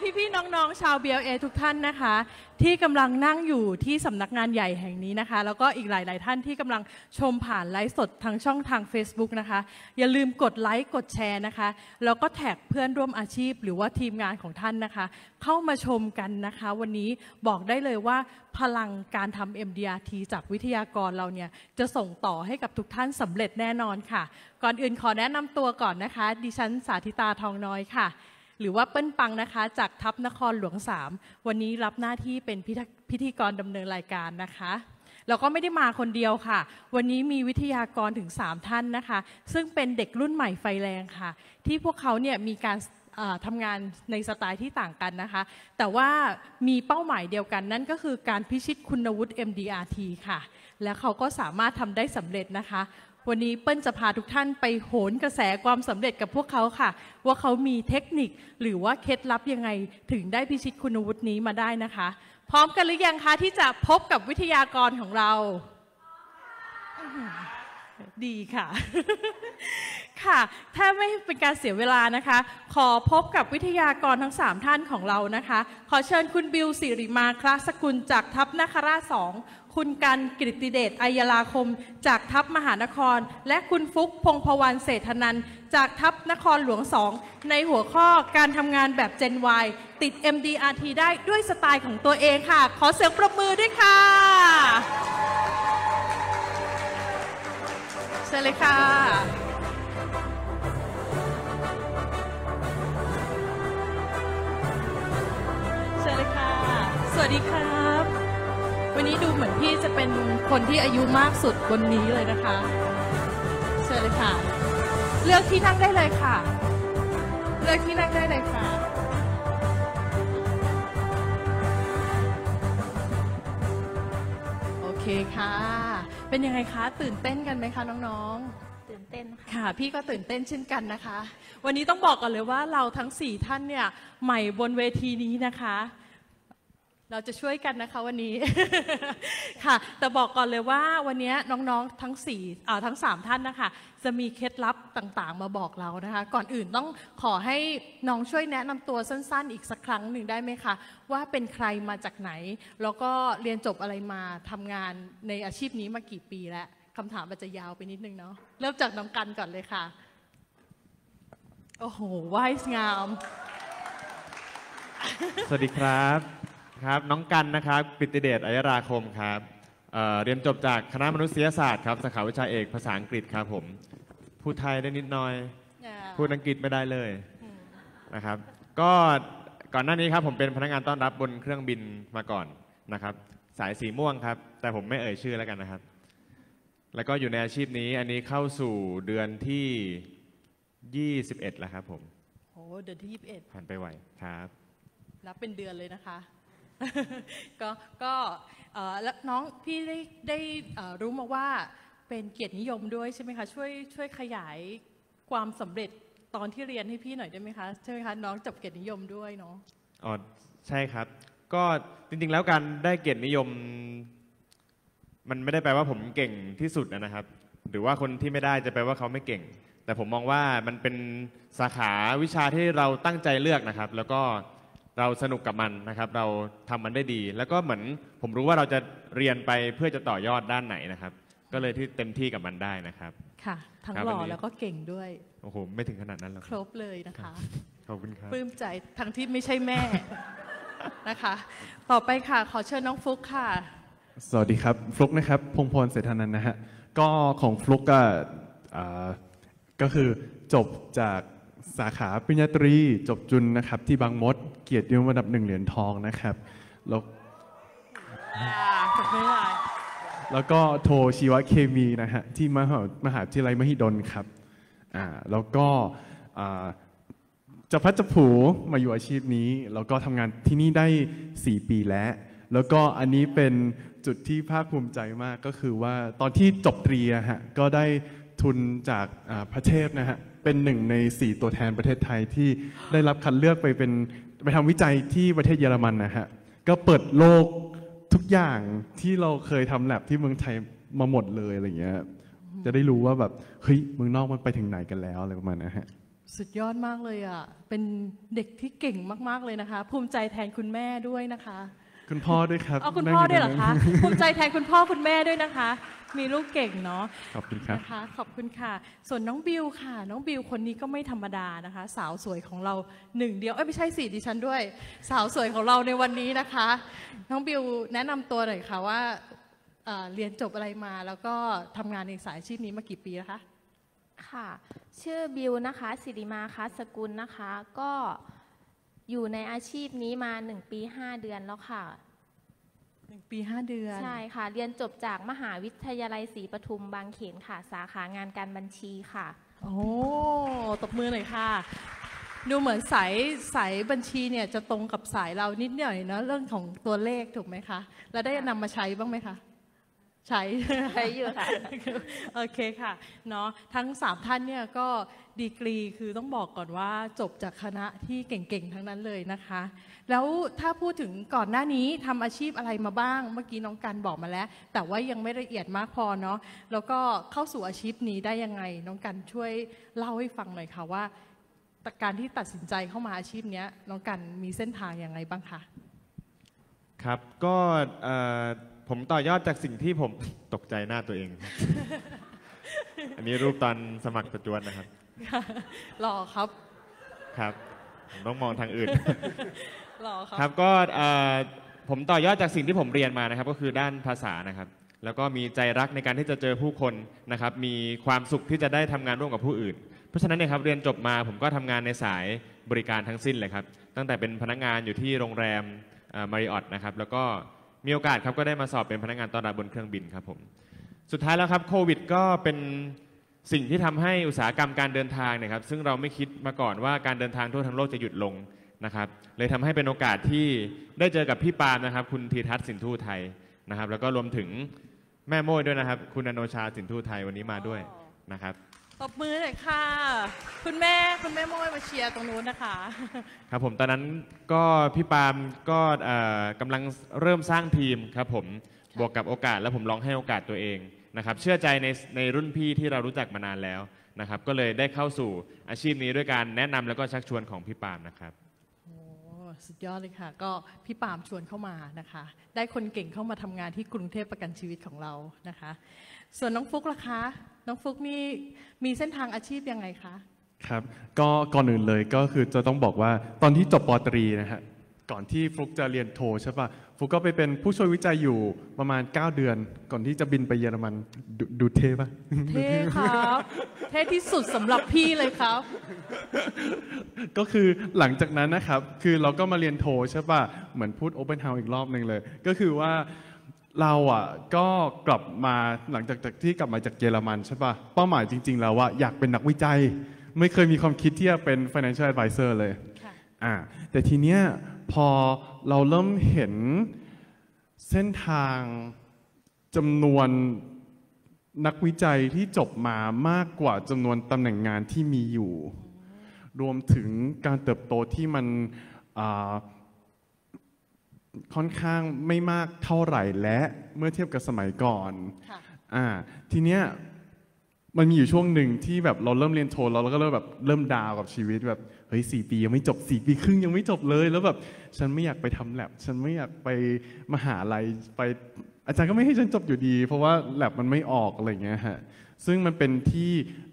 พี่ๆน้องๆชาว BLA ทุกท่านนะคะที่กำลังนั่งอยู่ที่สำนักงานใหญ่แห่งนี้นะคะแล้วก็อีกหลายๆท่านที่กำลังชมผ่านไลฟ์สดทางช่องทาง Facebook นะคะอย่าลืมกดไลค์กดแชร์นะคะแล้วก็แท็กเพื่อนร่วมอาชีพหรือว่าทีมงานของท่านนะคะเข้ามาชมกันนะคะวันนี้บอกได้เลยว่าพลังการทำ MDRT จากวิทยากรเราเนี่ยจะส่งต่อให้กับทุกท่านสำเร็จแน่นอนค่ะก่อนอื่นขอแนะนำตัวก่อนนะคะดิฉันสาธิตาทองน้อยค่ะหรือว่าเปิ้ลปังนะคะจากทัพนครหลวง3วันนี้รับหน้าที่เป็นพิธีกรดำเนินรายการนะคะแล้วก็ไม่ได้มาคนเดียวค่ะวันนี้มีวิทยากรถึง3ท่านนะคะซึ่งเป็นเด็กรุ่นใหม่ไฟแรงค่ะที่พวกเขาเนี่ยมีการทำงานในสไตล์ที่ต่างกันนะคะแต่ว่ามีเป้าหมายเดียวกันนั่นก็คือการพิชิตคุณวุฒิ MDRT ค่ะและเขาก็สามารถทำได้สำเร็จนะคะวันนี้เปิ้ลจะพาทุกท่านไปโหนกระแสความสำเร็จกับพวกเขาค่ะว่าเขามีเทคนิคหรือว่าเคล็ดลับยังไงถึงได้พิชิตคุณวุฒินี้มาได้นะคะพร้อมกันหรือยังคะที่จะพบกับวิทยากรของเราดีค่ะค่ะถ้าไม่เป็นการเสียเวลานะคะขอพบกับวิทยากรทั้ง3ท่านของเรานะคะขอเชิญคุณบิวสิริมาคลาสกุลจากทัพนคราช2คุณกันกฤติเดชอัยราคมจากทัพมหานครและคุณฟุกพงษ์พวันเศรษฐนันท์จากทัพนครหลวง2ในหัวข้อการทำงานแบบ Gen Y ติด MDRT ได้ด้วยสไตล์ของตัวเองค่ะขอเสียงปรบมือด้วยค่ะเชิญเลยค่ะเชิญเลยค่ะสวัสดีครับวันนี้ดูเหมือนพี่จะเป็นคนที่อายุมากสุดบนนี้เลยนะคะเชิญเลยค่ะเลือกที่นั่งได้เลยค่ะเลือกที่นั่งได้เลยค่ะโอเคค่ะเป็นยังไงคะตื่นเต้นกันไหมคะน้องๆตื่นเต้นค่ะพี่ก็ตื่นเต้นเช่นกันนะคะวันนี้ต้องบอกก่อนเลยว่าเราทั้ง4ท่านเนี่ยใหม่บนเวทีนี้นะคะเราจะช่วยกันนะคะวันนี้ ค่ะแต่บอกก่อนเลยว่าวันนี้น้องๆทั้ง3ท่านนะคะจะมีเคล็ดลับต่างๆมาบอกเรานะคะก่อนอื่นต้องขอให้น้องช่วยแนะนำตัวสั้นๆอีกสักครั้งหนึ่งได้ไหมคะว่าเป็นใครมาจากไหนแล้วก็เรียนจบอะไรมาทำงานในอาชีพนี้มากี่ปีแล้วคำถามอาจจะยาวไปนิดนึงเนาะเริ่มจากน้องกันก่อนเลยค่ะโอ้โหว่ายงามสวัสดีครับครับน้องกันนะครับกฤติเดชอัยราคมครับเรียนจบจากคณะมนุษยศาสตร์ครับสาขาวิชาเอกภาษาอังกฤษครับผมพูดไทยได้นิดหน่อยพูดอังกฤษไม่ได้เลยนะครับก็ก่อนหน้านี้ครับผมเป็นพนักงานต้อนรับบนเครื่องบินมาก่อนนะครับสายสีม่วงครับแต่ผมไม่เอ่ยชื่อแล้วกันนะครับแล้วก็อยู่ในอาชีพนี้อันนี้เข้าสู่เดือนที่21แล้วครับผมโอ้เดือนที่21 ผ่านไปไวครับนับเป็นเดือนเลยนะคะก็แล้วน้องพี่ได้รู้มาว่าเป็นเกียรตินิยมด้วยใช่ไหมคะช่วยขยายความสำเร็จตอนที่เรียนให้พี่หน่อยได้ไหมคะใช่ไหมคะน้องจบเกียรตินิยมด้วยเนาะอ๋อใช่ครับก็จริงๆแล้วการได้เกียรตินิยมมันไม่ได้แปลว่าผมเก่งที่สุดนะครับหรือว่าคนที่ไม่ได้จะแปลว่าเขาไม่เก่งแต่ผมมองว่ามันเป็นสาขาวิชาที่เราตั้งใจเลือกนะครับแล้วก็เราสนุกกับมันนะครับเราทำมันได้ดีแล้วก็เหมือนผมรู้ว่าเราจะเรียนไปเพื่อจะต่อยอดด้านไหนนะครับก็เลยที่เต็มที่กับมันได้นะครับค่ะทั้งหล่อแล้วก็เก่งด้วยโอ้โหไม่ถึงขนาดนั้นหรอกครบเลยนะคะขอบคุณครับปลื้มใจทั้งที่ไม่ใช่แม่นะคะต่อไปค่ะขอเชิญน้องฟลุ๊กค่ะสวัสดีครับฟลุ๊กนะครับพงษ์พลเศรษฐนันท์นะฮะก็ของฟลุ๊กก็คือจบจากสาขาปริญญาตรีจบจุฬนะครับที่บางมดเกียรตินิยมอันดับ1เหรียญทองนะครับแล้วก็โทชีวเคมีนะฮะที่มหาวิทยาลัยมหิดลครับแล้วก็จะพัดจะผูมาอยู่อาชีพนี้แล้วก็ทำงานที่นี่ได้4 ปีแล้วก็อันนี้เป็นจุดที่ภาคภูมิใจมากก็คือว่าตอนที่จบตรีฮะก็ได้ทุนจากพระเทพนะฮะเป็น1 ใน 4ตัวแทนประเทศไทยที่ได้รับคัดเลือกไปทำวิจัยที่ประเทศเยอรมันนะฮะก็เปิดโลกทุกอย่างที่เราเคยทำแลบที่เมืองไทยมาหมดเลยอะไรเงี้ยจะได้รู้ว่าแบบเฮ้ยเมืองนอกมันไปถึงไหนกันแล้วอะไรประมาณนะฮะสุดยอดมากเลยอ่ะเป็นเด็กที่เก่งมากๆเลยนะคะ ภูมิใจแทนคุณแม่ด้วยนะคะคุณพ่อด้วยครับเอาคุณพ่อด้วยเหรอคะภูมิใจแทนคุณพ่อคุณแม่ด้วยนะคะ มีลูกเก่งเนาะขอบคุณครับนะคะขอบคุณค่ะ ส่วนน้องบิวค่ะ น้องบิวคนนี้ก็ไม่ธรรมดานะคะ สาวสวยของเราหนึ่งเดียวไม่ใช่สิดิฉันด้วย สาวสวยของเราในวันนี้นะคะ น้องบิวแนะนำตัวหน่อยค่ะว่าเรียนจบอะไรมาแล้วก็ทำงานในสายอาชีพนี้มากี่ปีแล้วคะค่ะ ชื่อบิวนะคะสิริมาคัสกุลนะคะ ก็อยู่ในอาชีพนี้มา1 ปี 5 เดือนแล้วค่ะ 1 ปี 5 เดือนใช่ค่ะ เรียนจบจากมหาวิทยาลัยศรีปทุมบางเขนค่ะ สาขางานการบัญชีค่ะโอ้ตบมือหน่อยค่ะ ดูเหมือนสายบัญชีเนี่ยจะตรงกับสายเรานิดหน่อยเนอะเรื่องของตัวเลขถูกไหมคะ แล้วได้นำมาใช้บ้างไหมคะ ใช้ใช้อยู่ค่ะโอเคค่ะเนาะทั้ง3ท่านเนี่ยก็ดีกรีคือต้องบอกก่อนว่าจบจากคณะที่เก่งๆทั้งนั้นเลยนะคะ แล้วถ้าพูดถึงก่อนหน้านี้ทำอาชีพอะไรมาบ้าง เมื่อกี้น้องกันบอกมาแล้ว แต่ว่ายังไม่ละเอียดมากพอเนาะแล้วก็เข้าสู่อาชีพนี้ได้ยังไงน้องกันช่วยเล่าให้ฟังหน่อยค่ะว่าการที่ตัดสินใจเข้ามาอาชีพนี้น้องกันมีเส้นทางยังไงบ้างคะครับก็ผมต่อยอดจากสิ่งที่ผม ตกใจหน้าตัวเอง อันนี้รูปตอนสมัครประจวบนะครับหล่อครับครับผมต้องมองทางอื่นหล่อคครัรับ บก็ผมต่อยอดจากสิ่งที่ผมเรียนมานะครับก็คือด้านภาษานะครับ แล้วก็มีใจรักในการที่จะเจอผู้คนนะครับมีความสุขที่จะได้ทำงานร่วมกับผู้อื่น เพราะฉะนั้นเนี่ยครับเรียนจบมาผมก็ทำงานในสายบริการทั้งสิ้นเลยครับตั้งแต่เป็นพนักงานอยู่ที่โรงแรมมาริออตนะครับแล้วก็มีโอกาสครับก็ได้มาสอบเป็นพนักงานต้อนรับบนเครื่องบินครับผมสุดท้ายแล้วครับโควิดก็เป็นสิ่งที่ทำให้อุตสาหกรรมการเดินทางเนี่ยครับซึ่งเราไม่คิดมาก่อนว่าการเดินทางทั่วทั้งโลกจะหยุดลงนะครับเลยทำให้เป็นโอกาสที่ได้เจอกับพี่ปาล์มนะครับคุณธีทัศน์สินทูไทยนะครับแล้วก็รวมถึงแม่โม้ยด้วยนะครับคุณอโนชาสินทูไทยวันนี้มาด้วยนะครับตบมือหน่อยค่ะ คุณแม่โม้ยมาเชียร์ตรงนู้นนะคะครับผมตอนนั้นก็พี่ปาล์มก็กำลังเริ่มสร้างทีมครับผมบวกกับโอกาสแล้วผมลองให้โอกาสตัวเองนะครับเชื่อใจในรุ่นพี่ที่เรารู้จักมานานแล้วนะครับก็เลยได้เข้าสู่อาชีพนี้ด้วยการแนะนำแล้วก็ชักชวนของพี่ปาล์มนะครับโอ้สุดยอดเลยค่ะ ก็พี่ปาล์มชวนเข้ามานะคะ ได้คนเก่งเข้ามาทำงานที่กรุงเทพประกันชีวิตของเรานะคะ ส่วนน้องฟุกล่ะคะ น้องฟุกนี่มีเส้นทางอาชีพยังไงคะครับก็ก่อนอื่นเลยก็คือจะต้องบอกว่าตอนที่จบปตรีนะฮะก่อนที่ฟลุกจะเรียนโทใช่ปะฟลุกก็ไปเป็นผู้ช่วยวิจัยอยู่ประมาณ9 เดือน ก่อนที่จะบินไปเยอรมันดูเท่ปะเท่ครับ เท่ที่สุดสำหรับพี่เลยครับก็คือหลังจากนั้นนะครับคือเราก็มาเรียนโทใช่ปะเหมือนพูด Open House อีกรอบหนึ่งเลย ก็คือว่าเราอ่ะก็กลับมาหลังจากที่กลับมาจากเยอรมันใช่ปะเป้าหมายจริงๆแล้วว่าอยากเป็นนักวิจัย ไม่เคยมีความคิดที่จะเป็น financial advisor เลยค่ะแต่ทีเนี้ยพอเราเริ่มเห็นเส้นทางจำนวนนักวิจัยที่จบมามากกว่าจำนวนตำแหน่งงานที่มีอยู่ รวมถึงการเติบโตที่มันค่อนข้างไม่มากเท่าไหร่และเมื่อเทียบกับสมัยก่อนค่ะทีเนี้ยมันมีอยู่ช่วงหนึ่งที่แบบเราเริ่มเรียนโทเราก็เริ่มดาวกับชีวิตแบบเฮ้ย4 ปียังไม่จบ4 ปีครึ่งยังไม่จบเลยแล้วแบบฉันไม่อยากไปทำแลบฉันไม่อยากไปมหาลัยไปอาจารย์ก็ไม่ให้ฉันจบอยู่ดี เพราะว่าแลบมันไม่ออกอะไรเงี้ยฮะซึ่งมันเป็นที่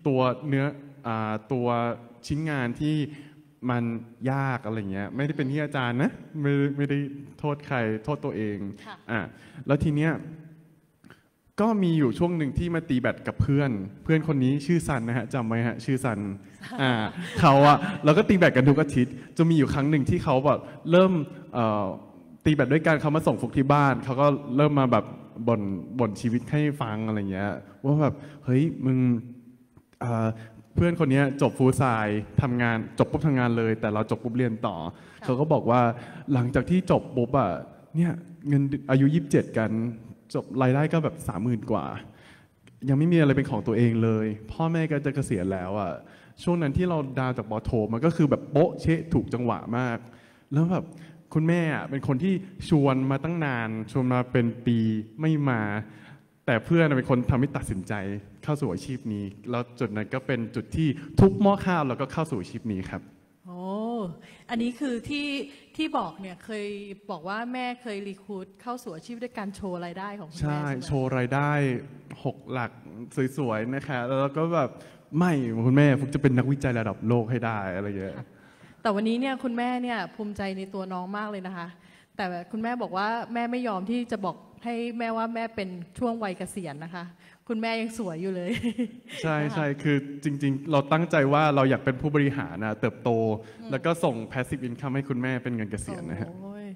ตัวชิ้นงานที่มันยากอะไรเงี้ยไม่ได้เป็นที่อาจารย์นะไม่ได้โทษใครโทษตัวเองค่ะแล้วทีเนี้ยก็มีอยู่ช่วงหนึ่งที่มาตีแบดกับเพื่อนคนนี้ชื่อซันนะฮะจำไว้ฮะชื่อซันเขาอะเราก็ตีแบดกันทุกอาทิตย์จะมีอยู่ครั้งหนึ่งที่เขาแบบเริ่มตีแบดด้วยกันเขามาส่งฟุกที่บ้านเขาก็เริ่มมาแบบบ่นชีวิตให้ฟังอะไรเงี้ยว่าแบบเฮ้ยมึงเพื่อนคนนี้จบฟูลไซด์ทำงานจบปุ๊บทำงานเลยแต่เราจบปุ๊บเรียนต่อเขาก็บอกว่าหลังจากที่จบปุ๊บอะเนี่ยเงินอายุ27กันจบรายได้ก็แบบ30,000 กว่ายังไม่มีอะไรเป็นของตัวเองเลยพ่อแม่ก็จะเกษียณแล้วอ่ะช่วงนั้นที่เราดาวจากปอโทมันก็คือแบบโป๊ะเชะถูกจังหวะมากแล้วแบบคุณแม่เป็นคนที่ชวนมาตั้งนานชวนมาเป็นปีไม่มาแต่เพื่อนเป็นคนทำให้ตัดสินใจเข้าสู่อาชีพนี้แล้วจุดนั้นก็เป็นจุดที่ทุบหม้อข้าวแล้วก็เข้าสู่อาชีพนี้ครับโอ้อันนี้คือที่บอกเนี่ยเคยบอกว่าแม่เคยรีครูทเข้าสู่อาชีพด้วยการโชว์รายได้ของคุณแม่ใช่โชว์รายได้6 หลักสวยๆนะคะแล้วก็แบบไม่คุณแม่ฟุกจะเป็นนักวิจัยระดับโลกให้ได้อะไรเงี้ยแต่วันนี้เนี่ยคุณแม่เนี่ยภูมิใจในตัวน้องมากเลยนะคะแต่คุณแม่บอกว่าแม่ไม่ยอมที่จะบอกให้แม่ว่าแม่เป็นช่วงวัยเกษียณนะคะคุณแม่ยังสวยอยู่เลยใช่ใช่คือจริงๆเราตั้งใจว่าเราอยากเป็นผู้บริหารนะเติบโตแล้วก็ส่ง passive income ให้คุณแม่เป็นเงินเกษียณนะฮะ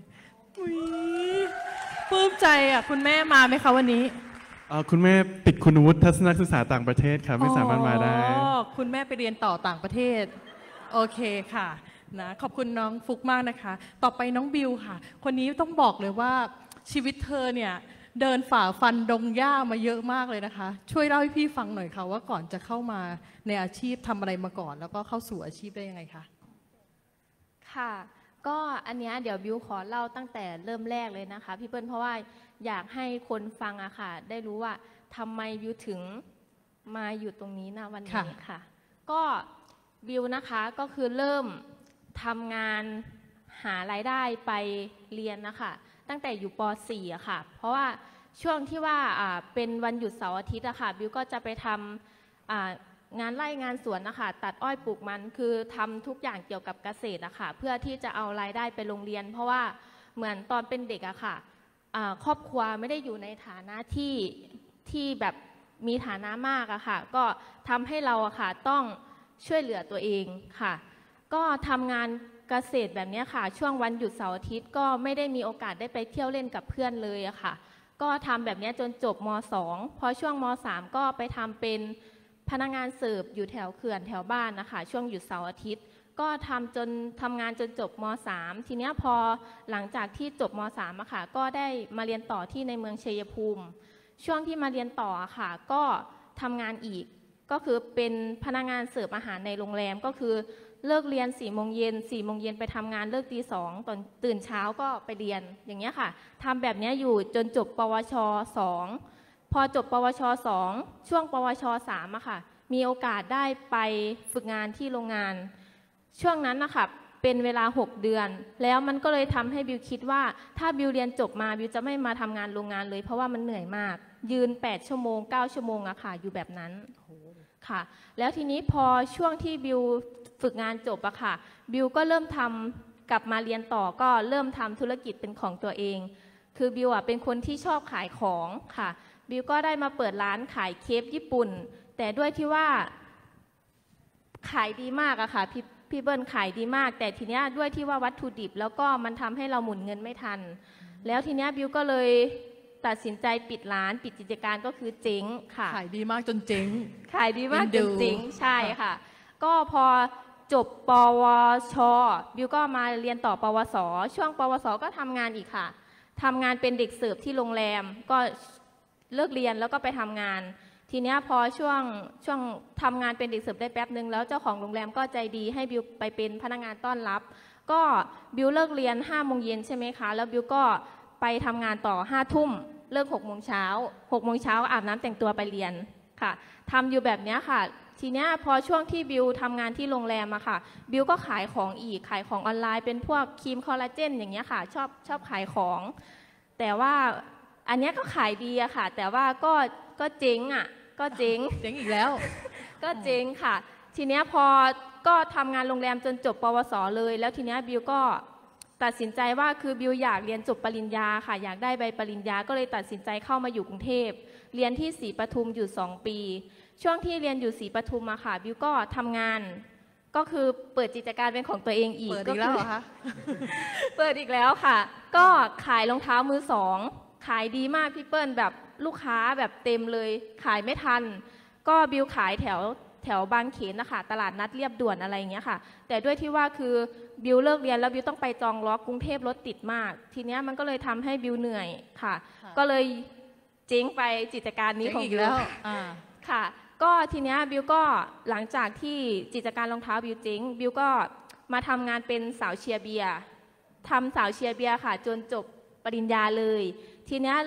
ปลื้มใจอ่ะคุณแม่มาไหมคะวันนี้คุณแม่ติดคุณวุฒิทัศนศึกษาต่างประเทศครับไม่สามารถมาได้คุณแม่ไปเรียนต่อต่างประเทศโอเคค่ะนะขอบคุณน้องฟุกมากนะคะต่อไปน้องบิวค่ะคนนี้ต้องบอกเลยว่าชีวิตเธอเนี่ยเดินฝ่าฟันดงหญ้ามาเยอะมากเลยนะคะช่วยเล่าให้พี่ฟังหน่อยค่ะว่าก่อนจะเข้ามาในอาชีพทำอะไรมาก่อนแล้วก็เข้าสู่อาชีพได้ยังไงคะค่ะก็อันเนี้ยเดี๋ยวบิวขอเล่าตั้งแต่เริ่มแรกเลยนะคะพี่เปิ้ลเพราะว่าอยากให้คนฟังอะค่ะได้รู้ว่าทำไมบิวถึงมาอยู่ตรงนี้นะวันนี้ค่ะก็บิวนะคะก็คือเริ่มทำงานหารายได้ไปเรียนนะคะตั้งแต่อยู่ป .4 อะค่ะเพราะว่าช่วงที่ว่าเป็นวันหยุดเสาร์อาทิตย์อะค่ะบิวก็จะไปทำงานไร่งานสวนนะคะตัดอ้อยปลูกมันคือทำทุกอย่างเกี่ยวกับเกษตรอะค่ะเพื่อที่จะเอารายได้ไปโรงเรียนเพราะว่าเหมือนตอนเป็นเด็กอะค่ะครอบครัวไม่ได้อยู่ในฐานะที่แบบมีฐานะมากอะค่ะก็ทำให้เราอะค่ะต้องช่วยเหลือตัวเองค่ะก็ทำงานเกษตรแบบนี้ค่ะช่วงวันหยุดเสาร์อาทิตย์ก็ไม่ได้มีโอกาสได้ไปเที่ยวเล่นกับเพื่อนเลยอะค่ะก็ทำแบบนี้จนจบม.2 พอช่วงม.3 ก็ไปทำเป็นพนักงานเสิร์ฟอยู่แถวเขื่อนแถวบ้านนะคะช่วงหยุดเสาร์อาทิตย์ก็ทำงานจนจบม.3 ทีนี้พอหลังจากที่จบม.3 อะค่ะก็ได้มาเรียนต่อที่ในเมืองชัยภูมิช่วงที่มาเรียนต่ออะค่ะก็ทำงานอีกก็คือเป็นพนักงานเสิร์ฟอาหารในโรงแรมก็คือเลิกเรียน4 โมงเย็นไปทำงานเลิกตี 2ตอนตื่นเช้าก็ไปเรียนอย่างเงี้ยค่ะทำแบบนี้อยู่จนจบปวช2พอจบปวช2ช่วงปวช3อะค่ะมีโอกาสได้ไปฝึกงานที่โรงงานช่วงนั้นนะคะเป็นเวลา6 เดือนแล้วมันก็เลยทำให้บิวคิดว่าถ้าบิวเรียนจบมาบิวจะไม่มาทำงานโรงงานเลยเพราะว่ามันเหนื่อยมากยืน8 ชั่วโมง 9 ชั่วโมงอะค่ะอยู่แบบนั้นค่ะแล้วทีนี้พอช่วงที่บิวฝึกงานจบอะค่ะบิวก็เริ่มทำกลับมาเรียนต่อก็เริ่มทำธุรกิจเป็นของตัวเองคือบิวอะเป็นคนที่ชอบขายของค่ะบิวก็ได้มาเปิดร้านขายเคปญี่ปุ่นแต่ด้วยที่ว่าขายดีมากอะค่ะพี่เบิ้ลขายดีมากแต่ทีเนี้ยด้วยที่ว่าวัตถุดิบแล้วก็มันทำให้เราหมุนเงินไม่ทันแล้วทีเนี้ยบิวก็เลยตัดสินใจปิดร้านปิดกิจการก็คือเจ๊งค่ะขายดีมากจนเจ๊งขายดีมากจนเจ๊งใช่ค่ะก็พอจบปวชบิวก็มาเรียนต่อปวสช่วงปวสก็ทำงานอีกค่ะทำงานเป็นเด็กเสิร์ฟที่โรงแรมก็เลิกเรียนแล้วก็ไปทำงานทีเนี้ยพอช่วงทำงานเป็นเด็กเสิร์ฟได้แป๊บนึงแล้วเจ้าของโรงแรมก็ใจดีให้บิวไปเป็นพนักงานต้อนรับก็บิวเลิกเรียน5 โมงเย็นใช่ไหมคะแล้วบิวก็ไปทำงานต่อ5 ทุ่มเลิก6 โมงเช้า6 โมงเช้าอาบน้ำแต่งตัวไปเรียนค่ะทำอยู่แบบนี้ค่ะทีเนี้ยพอช่วงที่บิวทำงานที่โรงแรมอะค่ะบิวก็ขายของอีกขายของออนไลน์เป็นพวกครีมคอลลาเจนอย่างเงี้ยค่ะชอบขายของแต่ว่าอันเนี้ยก็ขายดีอะค่ะแต่ว่าก็เจ๊งอะก็เจ๊งอีกแล้วก็เจ๊งค่ะทีเนี้ยพอก็ทำงานโรงแรมจนจบปวสเลยแล้วทีเนี้ยบิวก็ตัดสินใจว่าคือบิวอยากเรียนจบปริญญาค่ะอยากได้ใบปริญญาก็เลยตัดสินใจเข้ามาอยู่กรุงเทพเรียนที่ศรีปทุมอยู่2 ปีช่วงที่เรียนอยู่ศรีปทุมอะค่ะบิวก็ทำงานก็คือเปิดกิจการเป็นของตัวเองอีกเปิดอีกแล้วเหรอคะเปิดอีกแล้วค่ะก็ขายรองเท้ามือ2ขายดีมากพี่เปิ้ลแบบลูกค้าแบบเต็มเลยขายไม่ทันก็บิวขายแถวบางเขนนะคะตลาดนัดเรียบด่วนอะไรอย่างเงี้ยค่ะแต่ด้วยที่ว่าคือบิวเลิกเรียนแล้วบิวต้องไปจองล็อกกรุงเทพรถติดมากทีเนี้ยมันก็เลยทำให้บิวเหนื่อยค่ะก็เลยเจ๊งไปกิจการนี้ของบิวแล้วค่ะก็ทีเนี้ยบิวก็หลังจากที่กิจการรองเท้าบิวเจ๊งบิวก็มาทำงานเป็นสาวเชียร์เบียร์ทำสาวเชียร์เบียร์ค่ะจนจบปริญญาเลยทีเนี้ยพ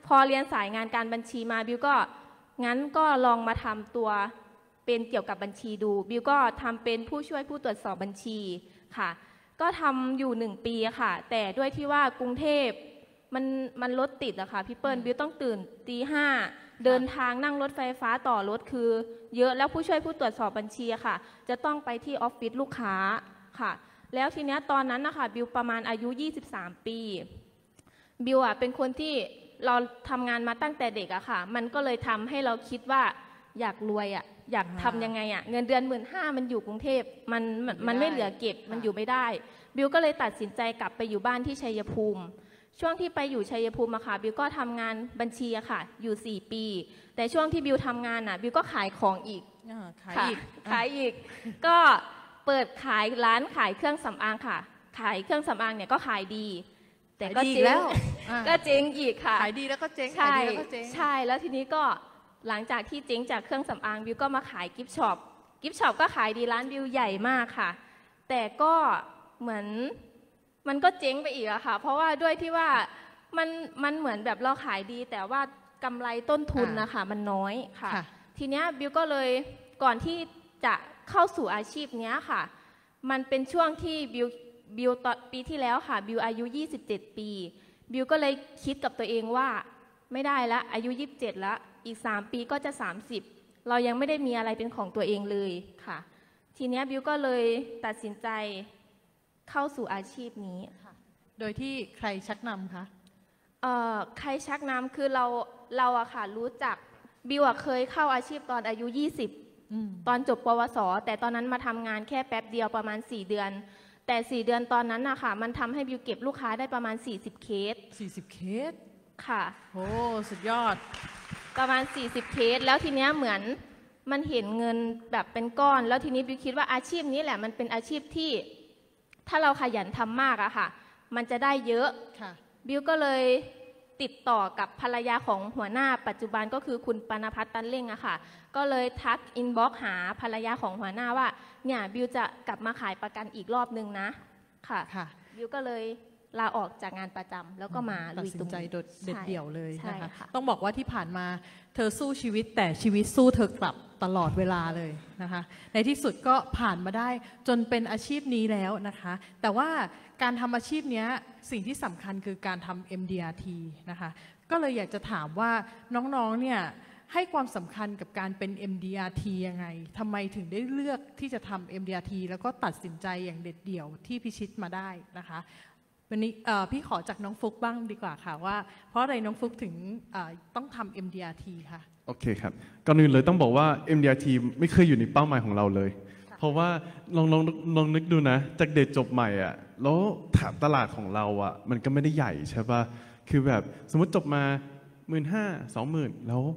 พอเรียนสายงานการบัญชีมาบิวก็งั้นก็ลองมาทำตัวเป็นเกี่ยวกับบัญชีดูบิวก็ทำเป็นผู้ช่วยผู้ตรวจสอบบัญชีค่ะก็ทำอยู่1 ปีค่ะแต่ด้วยที่ว่ากรุงเทพมันรถติดอะค่ะพี่เปิ้ลบิวต้องตื่นตี 5เดินทางนั่งรถไฟฟ้าต่อรถคือเยอะแล้วผู้ช่วยผู้ตรวจสอบบัญชีอะค่ะจะต้องไปที่ออฟฟิศลูกค้าค่ะแล้วทีเนี้ยตอนนั้นนะคะบิวประมาณอายุ23 ปีบิวอะเป็นคนที่เราทำงานมาตั้งแต่เด็กอะค่ะมันก็เลยทำให้เราคิดว่าอยากรวยอะอยากทำยังไงอะเงินเดือน15,000มันอยู่กรุงเทพมันไม่เหลือเก็บมันอยู่ไม่ได้บิวก็เลยตัดสินใจกลับไปอยู่บ้านที่ชัยภูมิช่วงที่ไปอยู่ชัยภูมิอะค่ะบิวก็ทำงานบัญชีอะค่ะอยู่4 ปีแต่ช่วงที่บิวทำงานอะบิวก็ขายของอีกขายอีกก็เปิดขายร้านขายเครื่องสำอางค่ะขายเครื่องสำอางเนี่ยก็ขายดีแต่ก็เจ๊งแล้วก็เจ๊งอีกค่ะขายดีแล้วก็เจ๊งใช่ใช่แล้วทีนี้ก็หลังจากที่เจ๊งจากเครื่องสำอางบิวก็มาขายกิฟต์ช็อปก็ขายดีร้านบิวใหญ่มากค่ะแต่ก็เหมือนมันก็เจ๊งไปอีกอะค่ะเพราะว่าด้วยที่ว่ามันเหมือนแบบเราขายดีแต่ว่ากำไรต้นทุนนะคะมันน้อยค่ะทีเนี้ยบิวก็เลยก่อนที่จะเข้าสู่อาชีพเนี้ยค่ะมันเป็นช่วงที่บิวตอนปีที่แล้วค่ะบิวอายุ27 ปีบิวก็เลยคิดกับตัวเองว่าไม่ได้ละอายุ27แล้วอีก3 ปีก็จะ30เรายังไม่ได้มีอะไรเป็นของตัวเองเลยค่ะทีเนี้ยบิวก็เลยตัดสินใจเข้าสู่อาชีพนี้ค่ะโดยที่ใครชักนำคะใครชักนำคือเราอะค่ะรู้จักบิวอะเคยเข้าอาชีพตอนอายุ20ตอนจบปวสแต่ตอนนั้นมาทำงานแค่แป๊บเดียวประมาณ4 เดือนแต่4 เดือนตอนนั้นอะค่ะมันทำให้บิวเก็บลูกค้าได้ประมาณ40 เคสค่ะโอ้สุดยอดประมาณ40 เคสแล้วทีเนี้ยเหมือนมันเห็นเงินแบบเป็นก้อนแล้วทีนี้บิวคิดว่าอาชีพนี้แหละมันเป็นอาชีพที่ถ้าเราขยันทำมากอะค่ะมันจะได้เยอะบิวก็เลยติดต่อกับภรรยาของหัวหน้าปัจจุบันก็คือคุณปานภัทรตันเล่งอะค่ะก็เลยทักอินบ็อกซ์หาภรรยาของหัวหน้าว่าเนี่ยบิวจะกลับมาขายประกันอีกรอบนึงนะค่ะบิวก็เลยลาออกจากงานประจำแล้วก็มาตัดสินใจโดดเดี่ยวเลยนะคะต้องบอกว่าที่ผ่านมาเธอสู้ชีวิตแต่ชีวิตสู้เธอกลับตลอดเวลาเลยนะคะในที่สุดก็ผ่านมาได้จนเป็นอาชีพนี้แล้วนะคะแต่ว่าการทำอาชีพนี้สิ่งที่สำคัญคือการทำ MDRT นะคะก็เลยอยากจะถามว่าน้องๆเนี่ยให้ความสำคัญกับการเป็น MDRT ยังไงทำไมถึงได้เลือกที่จะทำ MDRT แล้วก็ตัดสินใจอย่างเด็ดเดี่ยวที่พิชิตมาได้นะคะวันนี้พี่ขอจากน้องฟุกบ้างดีกว่าค่ะว่าเพราะอะไรน้องฟุกถึงต้องทำ MDRT ค่ะโอเคครับก่อนอื่นเลยต้องบอกว่า MDRT ไม่เคยอยู่ในเป้าหมายของเราเลยเพราะว่าลองนึกดูนะจากเด็กจบใหม่อ่ะแล้วถามตลาดของเราอ่ะมันก็ไม่ได้ใหญ่ใช่ป่ะคือแบบสมมติจบมา15,000 20,000แล้ว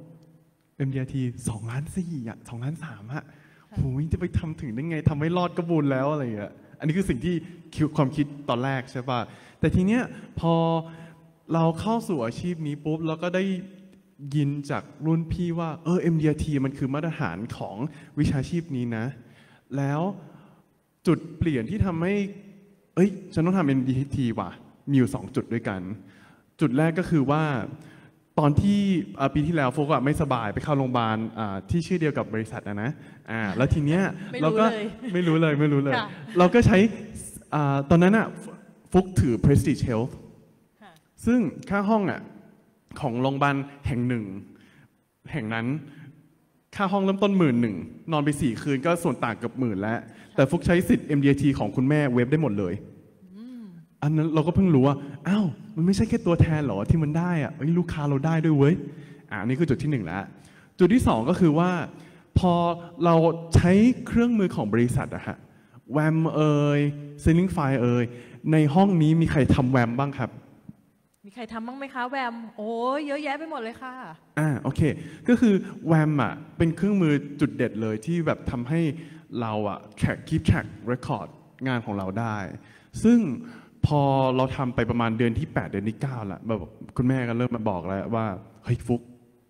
MDRT 2.4 ล้านอ่ะ2.3 ล้านอ่ะโหจะไปทำถึงได้ไงทำให้รอดก็บุญแล้วอะไรอย่างเงี้ยอันนี้คือสิ่งที่ความคิดตอนแรกใช่ป่ะแต่ทีเนี้ยพอเราเข้าสู่อาชีพนี้ปุ๊บเราก็ได้ยินจากรุ่นพี่ว่าMDRT มันคือมาตรฐานของวิชาชีพนี้นะแล้วจุดเปลี่ยนที่ทำให้ฉันต้องทำ MDRT ว่ะมีอยู่2 จุดด้วยกันจุดแรกก็คือว่าตอนที่ปีที่แล้วโฟกไม่สบายไปเข้าโรงพยาบาลที่ชื่อเดียวกับบริษัทนะแล้วทีเนี้ยเราก็ไม่รู้เลยเราก็ใช้ตอนนั้นฟุกถือ Prestige Health ซึ่งค่าห้องของโรงพยาบาลแห่งหนึ่งแห่งนั้นค่าห้องเริ่มต้น11,000นอนไป4 คืนก็ส่วนต่างเกือบ10,000แล้วแต่ฟุกใช้สิทธิ์ MDRT ของคุณแม่เว็บได้หมดเลยอันนั้นเราก็เพิ่งรู้ว่าอ้าวมันไม่ใช่แค่ตัวแทนหรอที่มันได้ลูกค้าเราได้ด้วยเว้ยอันนี้คือจุดที่1แล้วจุดที่2ก็คือว่าพอเราใช้เครื่องมือของบริษัทแวมSelling File ในห้องนี้มีใครทำแวมบ้างครับมีใครทำบ้างไหมคะแวมโอ้ยเยอะแยะไปหมดเลยค่ะโอเคก็คือแวมเป็นเครื่องมือจุดเด็ดเลยที่แบบทำให้เราkeep track record งานของเราได้ซึ่งพอเราทำไปประมาณเดือนที่8เดือนที่9แล้วแบบคุณแม่ก็เริ่มมาบอกแล้วว่าเฮ้ยฟุก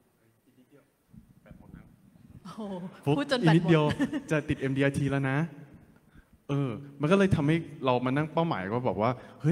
พูดจนอีกนิดเดียวจะติด MDRT แล้วนะมันก็เลยทำให้เรามานั่งเป้าหมายว่าบอกว่าเฮ้ย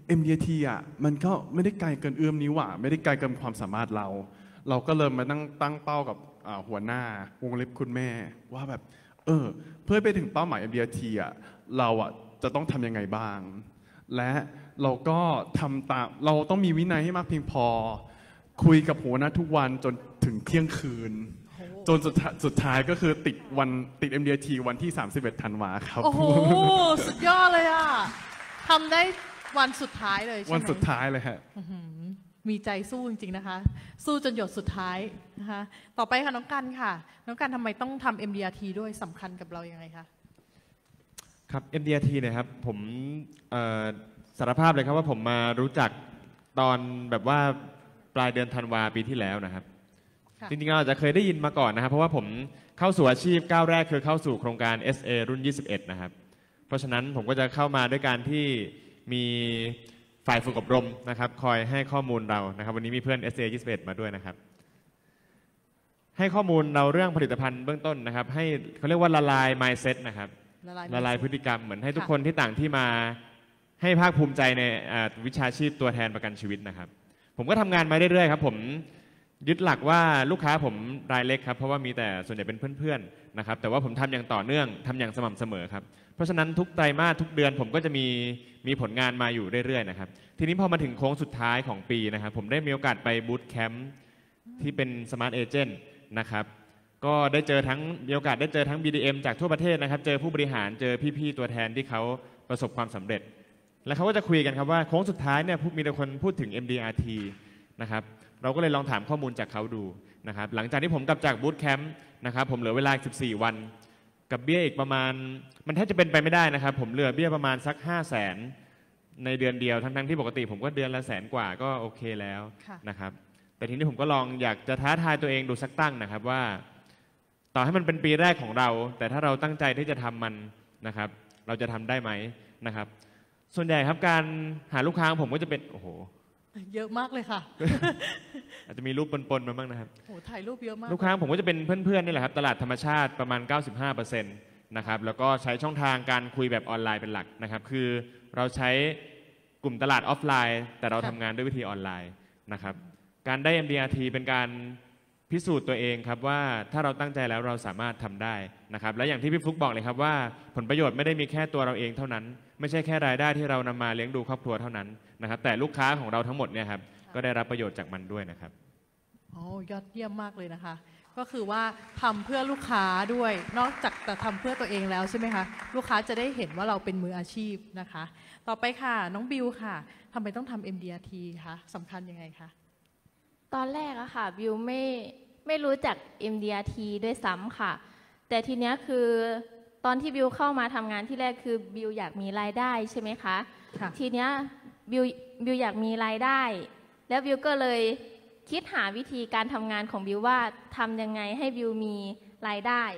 MDRT อ่ะมันก็ไม่ได้ไกลเกินเอื้อมนิ้วอ่ะไม่ได้ไกลเกินความสามารถเราก็เลยมาตั้งเป้ากับหัวหน้าวงเล็บคุณแม่ว่าแบบเพื่อไปถึงเป้าหมาย MDRT อ่ะเราอ่ะจะต้องทำยังไงบ้างและเราก็ทำตามเราต้องมีวินัยให้มากเพียงพอคุยกับหัวหน้าทุกวันจนถึงเที่ยงคืนจนสุดท้ายก็คือติด MDRT วันที่ 31 ธันวาครับโอ้โห สุดยอดเลยอ่ะทำได้วันสุดท้ายเลยใช่ไหมวันสุดท้ายเลยฮะมีใจสู้จริงๆนะคะ สู้จนหยดสุดท้ายนะคะต่อไปค่ะน้องกันค่ะน้องกันทำไมต้องทำ MDRT ด้วยสำคัญกับเรายังไงคะครับ MDRT เนี่ยครับผมสารภาพเลยครับว่าผมมารู้จักตอนแบบว่าปลายเดือนธันวาปีที่แล้วนะครับจริงๆเราอาจจะเคยได้ยินมาก่อนนะครับเพราะว่าผมเข้าสู่อาชีพก้าวแรกคือเข้าสู่โครงการ SA รุ่น 21 นะครับเพราะฉะนั้นผมก็จะเข้ามาด้วยการที่มีฝ่ายฝึกอบรมนะครับคอยให้ข้อมูลเรานะครับวันนี้มีเพื่อน SA 21 มาด้วยนะครับให้ข้อมูลเราเรื่องผลิตภัณฑ์เบื้องต้นนะครับให้เขาเรียกว่าละลาย mindset นะครับละลายพฤติกรรมเหมือนให้ทุกคนที่ต่างที่มาให้ภาคภูมิใจในวิชาชีพตัวแทนประกันชีวิตนะครับผมก็ทำงานมาเรื่อยๆครับผมยึดหลักว่าลูกค้าผมรายเล็กครับเพราะว่ามีแต่ส่วนใหญ่เป็นเพื่อนๆนะครับแต่ว่าผมทำอย่างต่อเนื่องทำอย่างสม่ำเสมอครับเพราะฉะนั้นทุกไตรมาสทุกเดือนผมก็จะมีผลงานมาอยู่เรื่อยๆนะครับทีนี้พอมาถึงโค้งสุดท้ายของปีนะครับผมได้มีโอกาสไปบูตแคมป์ที่เป็นสมาร์ทเอเจนต์นะครับก็ได้เจอมีโอกาสได้เจอทั้ง BDM จากทั่วประเทศนะครับเจอผู้บริหารเจอพี่ๆตัวแทนที่เขาประสบความสำเร็จแล้วเขาก็จะคุยกันครับว่าโค้งสุดท้ายเนี่ยมีแต่คนพูดถึง MDRT นะครับเราก็เลยลองถามข้อมูลจากเขาดูนะครับหลังจากที่ผมกลับจากบูตแคมป์นะครับผมเหลือเวลา14 วันกับเบี้ยอีกประมาณมันแทบจะเป็นไปไม่ได้นะครับผมเหลือเบี้ยประมาณสัก 500,000 ในเดือนเดียวทั้งที่ปกติผมก็เดือนละ100,000 กว่าก็โอเคแล้วนะครับแต่ทีนี้ผมก็ลองอยากจะท้าทายตัวเองดูสักตั้งนะครับว่าต่อให้มันเป็นปีแรกของเราแต่ถ้าเราตั้งใจที่จะทำมันนะครับเราจะทำได้ไหมนะครับส่วนใหญ่ครับการหาลูกค้าของผมก็จะเป็นโอ้โหเยอะมากเลยค่ะอาจจะมีรูปปนๆมาบ้างนะครับโอ้ถ่ายรูปเยอะมากลูกค้าผมก็จะเป็นเพื่อนๆนี่แหละครับตลาดธรรมชาติประมาณ 95% นะครับแล้วก็ใช้ช่องทางการคุยแบบออนไลน์เป็นหลักนะครับคือเราใช้กลุ่มตลาดออฟไลน์แต่เราทำงานด้วยวิธีออนไลน์นะครับการได้ MDRT เป็นการพิสูจน์ตัวเองครับว่าถ้าเราตั้งใจแล้วเราสามารถทำได้นะครับและอย่างที่พี่ฟลุ๊กบอกเลยครับว่าผลประโยชน์ไม่ได้มีแค่ตัวเราเองเท่านั้นไม่ใช่แค่รายได้ที่เรานำมาเลี้ยงดูครอบครัวเท่านั้นนะครับแต่ลูกค้าของเราทั้งหมดเนี่ยครับก็ได้รับประโยชน์จากมันด้วยนะครับโอ้ยอดเยี่ยมมากเลยนะคะก็คือว่าทำเพื่อลูกค้าด้วยนอกจากจะทำเพื่อตัวเองแล้วใช่ไหมคะลูกค้าจะได้เห็นว่าเราเป็นมืออาชีพนะคะต่อไปค่ะน้องบิวค่ะทำไมต้องทำ MDRT คะสำคัญยังไงคะตอนแรกอะค่ะบิวไม่รู้จัก MDRT ด้วยซ้ำค่ะแต่ทีเนี้ยคือตอนที่บิวเข้ามาทำงานที่แรกคือบิวอยากมีรายได้ใช่ไหมคะทีเนี้ยบิวอยากมีรายได้แล้วบิวก็เลยคิดหาวิธีการทำงานของบิวว่าทำยังไงให้บิวมีรายได้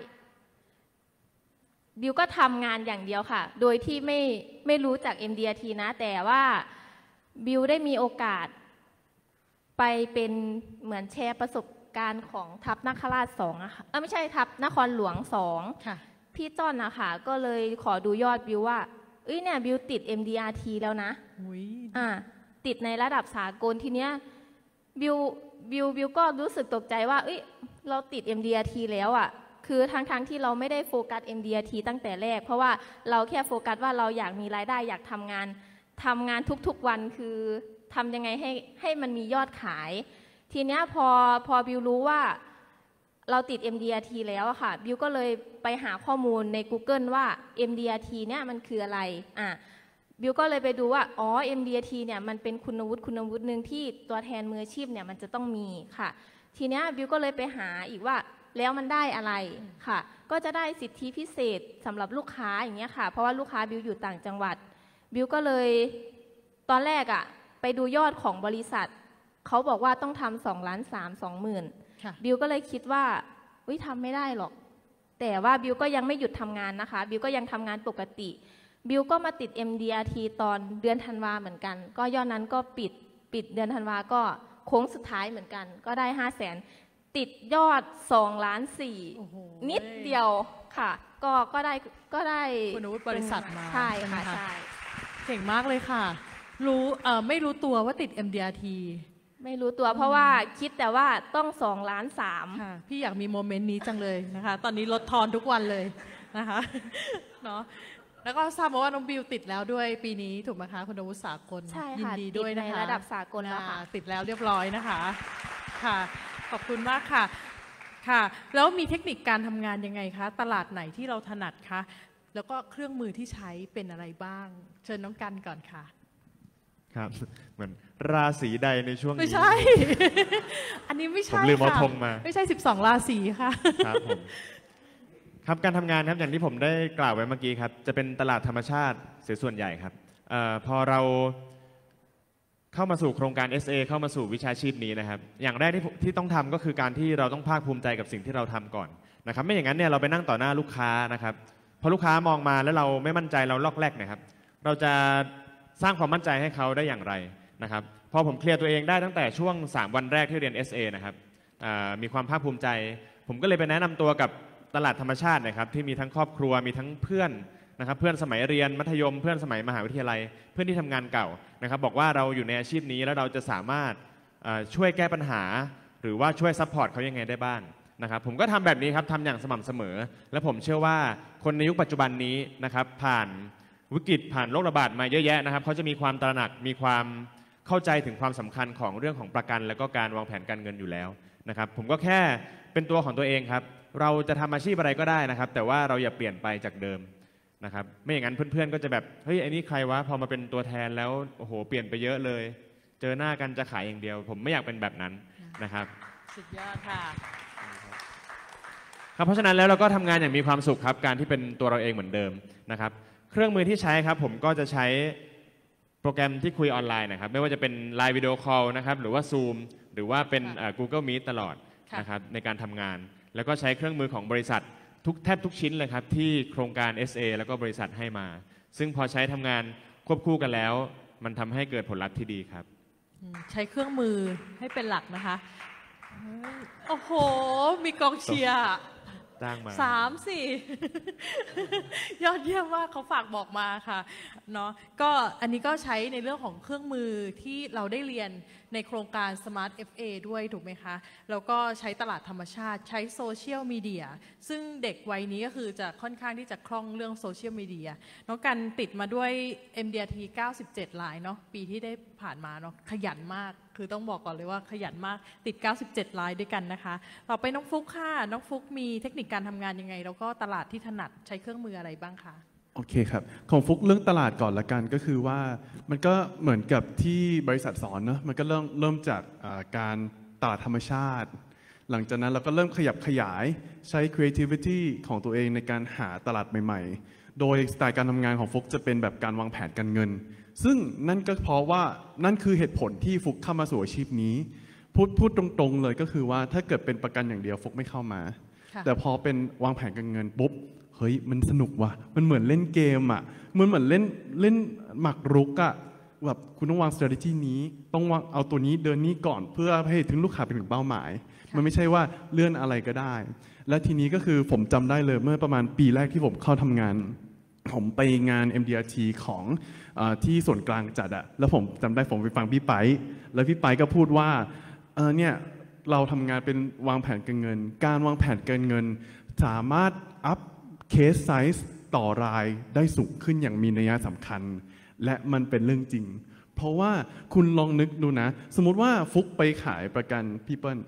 บิวก็ทำงานอย่างเดียวค่ะโดยที่ไม่รู้จัก MDRT นะแต่ว่าบิวได้มีโอกาสไปเป็นเหมือนแชร์ประสบการณ์ของทัพนคราช2อะค่ะไม่ใช่ทัพนครหลวง2พี่จ้อนนะคะก็เลยขอดูยอดบิวว่าเนี่ยบิวติด MDRT แล้วนะติดในระดับสากลทีเนี้ยบิวก็รู้สึกตกใจว่าเราติด MDRT แล้วอ่ะคือทั้งที่เราไม่ได้โฟกัส MDRT ตั้งแต่แรกเพราะว่าเราแค่โฟกัสว่าเราอยากมีรายได้อยากทำงานทุกๆวันคือทำยังไงให้มันมียอดขายทีเนี้ยพอบิวรู้ว่าเราติด MDRT แล้วอะค่ะบิวก็เลยไปหาข้อมูลใน Google ว่า MDRT เนี่ยมันคืออะไรบิวก็เลยไปดูว่าMDRT เนี่ยมันเป็นคุณวุฒิหนึ่งที่ตัวแทนมืออาชีพเนี่ยมันจะต้องมีค่ะทีเนี้ยบิวก็เลยไปหาอีกว่าแล้วมันได้อะไรค่ะก็จะได้สิทธิพิเศษสำหรับลูกค้าอย่างเงี้ยค่ะเพราะว่าลูกค้าบิวอยู่ต่างจังหวัดบิวก็เลยตอนแรกไปดูยอดของบริษัทเขาบอกว่าต้องทำ2,320,000บิวก็เลยคิดว่าทำไม่ได้หรอกแต่ว่าบิวก็ยังไม่หยุดทำงานนะคะบิวก็ยังทำงานปกติบิวก็มาติด MDRT ตอนเดือนธันวาเหมือนกันก็ยอดนั้นก็ปิดเดือนธันวาก็โค้งสุดท้ายเหมือนกันก็ได้500,000ติดยอด2.4 ล้านนิดเดียวค่ะก็ได้คุณวุฒิบริษัทมาใช่ค่ะใช่เก่งมากเลยค่ะไม่รู้ตัวว่าติด MDRT ไม่รู้ตัวเพราะว่าคิดแต่ว่าต้อง2.3 ล้านค่ะพี่อยากมีโมเมนต์นี้จังเลยนะคะตอนนี้ลดทอนทุกวันเลยนะคะเนาะแล้วก็ทราบมาว่าน้องบิวติดแล้วด้วยปีนี้ถูกไหมคะคุณอาวุธสากลใช่ยินค่ะดีด้วยนะคะติในระดับสากลแล้วค่ะติดแล้วเรียบร้อยนะคะค่ะขอบคุณมากค่ะค่ะแล้วมีเทคนิคการทำงานยังไงคะตลาดไหนที่เราถนัดคะแล้วก็เครื่องมือที่ใช้เป็นอะไรบ้าง เชิญน้องกันก่อนค่ะครับเหมือนราศีใดในช่วงนี้ไม่ใช่ อันนี้ไม่ใช่ผมลืมเอาค่ะธงมาไม่ใช่12ราศีค่ะครับผมครับการทำงานครับอย่างที่ผมได้กล่าวไว้เมื่อกี้ครับจะเป็นตลาดธรรมชาติเสียส่วนใหญ่ครับพอเราเข้ามาสู่โครงการ SA เข้ามาสู่วิชาชีพนี้นะครับอย่างแรกที่ต้องทำก็คือการที่เราต้องภาคภูมิใจกับสิ่งที่เราทำก่อนนะครับไม่อย่างนั้นเนี่ยเราไปนั่งต่อหน้าลูกค้านะครับพอลูกค้ามองมาแล้วเราไม่มั่นใจเราลอกแรกนะครับเราจะสร้างความมั่นใจให้เขาได้อย่างไรนะครับพอผมเคลียร์ตัวเองได้ตั้งแต่ช่วง3วันแรกที่เรียน SA นะครับมีความภาคภูมิใจผมก็เลยไปแนะนำตัวกับตลาดธรรมชาตินะครับที่มีทั้งครอบครัวมีทั้งเพื่อนนะครับเพื่อนสมัยเรียนมัธยมเพื่อนสมัยมหาวิทยาลัยเพื่อนที่ทำงานเก่านะครับบอกว่าเราอยู่ในอาชีพนี้แล้วเราจะสามารถช่วยแก้ปัญหาหรือว่าช่วยซัพพอร์ตเขายังไงได้บ้างนะครับผมก็ทำแบบนี้ครับทำอย่างสม่ำเสมอและผมเชื่อว่าคนในยุคปัจจุบันนี้นะครับผ่านวิกฤตผ่านโรคระบาดมาเยอะแยะนะครับเขาจะมีความตระหนักมีความเข้าใจถึงความสำคัญของเรื่องของประกันและก็การวางแผนการเงินอยู่แล้วนะครับผมก็แค่เป็นตัวของตัวเองครับเราจะทำอาชีพอะไรก็ได้นะครับแต่ว่าเราอย่าเปลี่ยนไปจากเดิมนะครับไม่อย่างนั้นเพื่อนๆก็จะแบบเฮ้ยไอ้นี่ใครวะพอมาเป็นตัวแทนแล้วโอ้โหเปลี่ยนไปเยอะเลยเจอหน้ากันจะขายอย่างเดียวผมไม่อยากเป็นแบบนั้นนะครับสุดยอดค่ะครับเพราะฉะนั้นแล้วเราก็ทำงานอย่างมีความสุขครับการที่เป็นตัวเราเองเหมือนเดิมนะครับเครื่องมือที่ใช้ครับผมก็จะใช้โปรแกรมที่คุยออนไลน์นะครับไม่ว่าจะเป็น Line Video Call นะครับหรือว่า Zoom หรือว่าเป็นGoogle Meet ตลอดนะครับในการทำงานแล้วก็ใช้เครื่องมือของบริษัทแทบทุกชิ้นเลยครับที่โครงการ SA แล้วก็บริษัทให้มาซึ่งพอใช้ทำงานควบคู่กันแล้วมันทำให้เกิดผลลัพธ์ที่ดีครับใช้เครื่องมือให้เป็นหลักนะคะโอ้โหมีกองเชียร์จ้างมา 3-4 ยอดเยี่ยมมากเขาฝากบอกมาค่ะเนาะก็อันนี้ก็ใช้ในเรื่องของเครื่องมือที่เราได้เรียนในโครงการ Smart FA ด้วยถูกไหมคะแล้วก็ใช้ตลาดธรรมชาติใช้โซเชียลมีเดียซึ่งเด็กวัยนี้ก็คือจะค่อนข้างที่จะคล่องเรื่องโซเชียลมีเดียน้องกันติดมาด้วย MDRT 97 ลายเนาะปีที่ได้ผ่านมาเนาะขยันมากคือต้องบอกก่อนเลยว่าขยันมากติด97 ลายด้วยกันนะคะต่อไปน้องฟุกค่ะน้องฟุกมีเทคนิคการทำงานยังไงแล้วก็ตลาดที่ถนัดใช้เครื่องมืออะไรบ้างคะโอเคครับของฟุกเรื่องตลาดก่อนละกันก็คือว่ามันก็เหมือนกับที่บริษัทสอนเนอะมันก็เริ่มจากการตลาดธรรมชาติหลังจากนั้นเราก็เริ่มขยับขยายใช้ creativity ของตัวเองในการหาตลาดใหม่ๆโดยสไตล์การทำงานของฟุกจะเป็นแบบการวางแผนการเงินซึ่งนั่นก็เพราะว่านั่นคือเหตุผลที่ฟุกเข้ามาสู่อาชีพนี้พูดตรงๆเลยก็คือว่าถ้าเกิดเป็นประกันอย่างเดียวฟุกไม่เข้ามาแต่พอเป็นวางแผนการเงินปุ๊บเฮ้ยมันสนุกว่ะมันเหมือนเล่นเกมอ่ะมันเหมือนเล่นหมากรุกอ่ะแบบคุณต้องวาง strategy นี้ต้องวางเอาตัวนี้เดินนี้ก่อนเพื่อให้ถึงลูกค้าไปถึงเป้าหมายมันไม่ใช่ว่าเลื่อนอะไรก็ได้และทีนี้ก็คือผมจำได้เลยเมื่อประมาณปีแรกที่ผมเข้าทำงานผมไปงาน MDRT ของที่ส่วนกลางจัดอะแล้วผมจำได้ผมไปฟังพี่ไปแล้วพี่ไปก็พูดว่าเนี่ยเราทำงานเป็นวางแผนการเงินการวางแผนการเงินสามารถอัพเคสไซส์ต่อรายได้สูงขึ้นอย่างมีนัยสำคัญและมันเป็นเรื่องจริงเพราะว่าคุณลองนึกดูนะสมมุติว่าฟุกไปขายประกันพี่เปิ้ล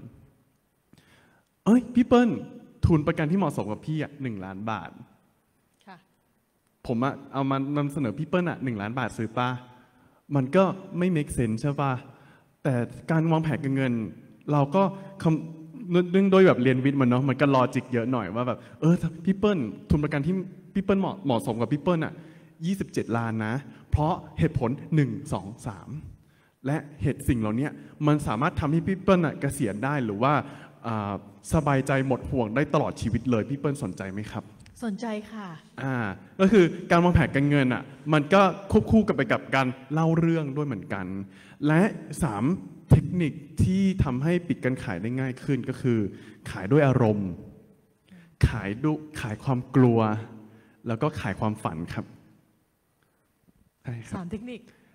พี่เปิ้ลทุนประกันที่เหมาะสมกับพี่1 ล้านบาทผมเอามานำเสนอพี่เปิ้ล1 ล้านบาทซื้อป่ะมันก็ไม่ make sense ใช่ป่ะแต่การวางแผนการเงินเราก็เรื่องโดยแบบเรียนวิทย์มันเนาะมันก็ลอจิกเยอะหน่อยว่าแบบพี่เปิ้ลทุนประกันที่พี่เปิ้ลเหมาะสมกับพี่เปิ้ล27 ล้านนะเพราะเหตุผล1 2 3และสิ่งเหล่านี้มันสามารถทำให้พี่เปิ้ลเกษียณได้หรือว่าสบายใจหมดห่วงได้ตลอดชีวิตเลยพี่เปิ้ลสนใจไหมครับสนใจค่ะก็คือการวางแผนการเงินมันก็ควบคู่กันไปกับการเล่าเรื่องด้วยเหมือนกันและ3เทคนิคที่ทำให้ปิดการขายได้ง่ายขึ้นก็คือขายด้วยอารมณ์ขายความกลัวแล้วก็ขายความฝันครับ 3 เทคนิค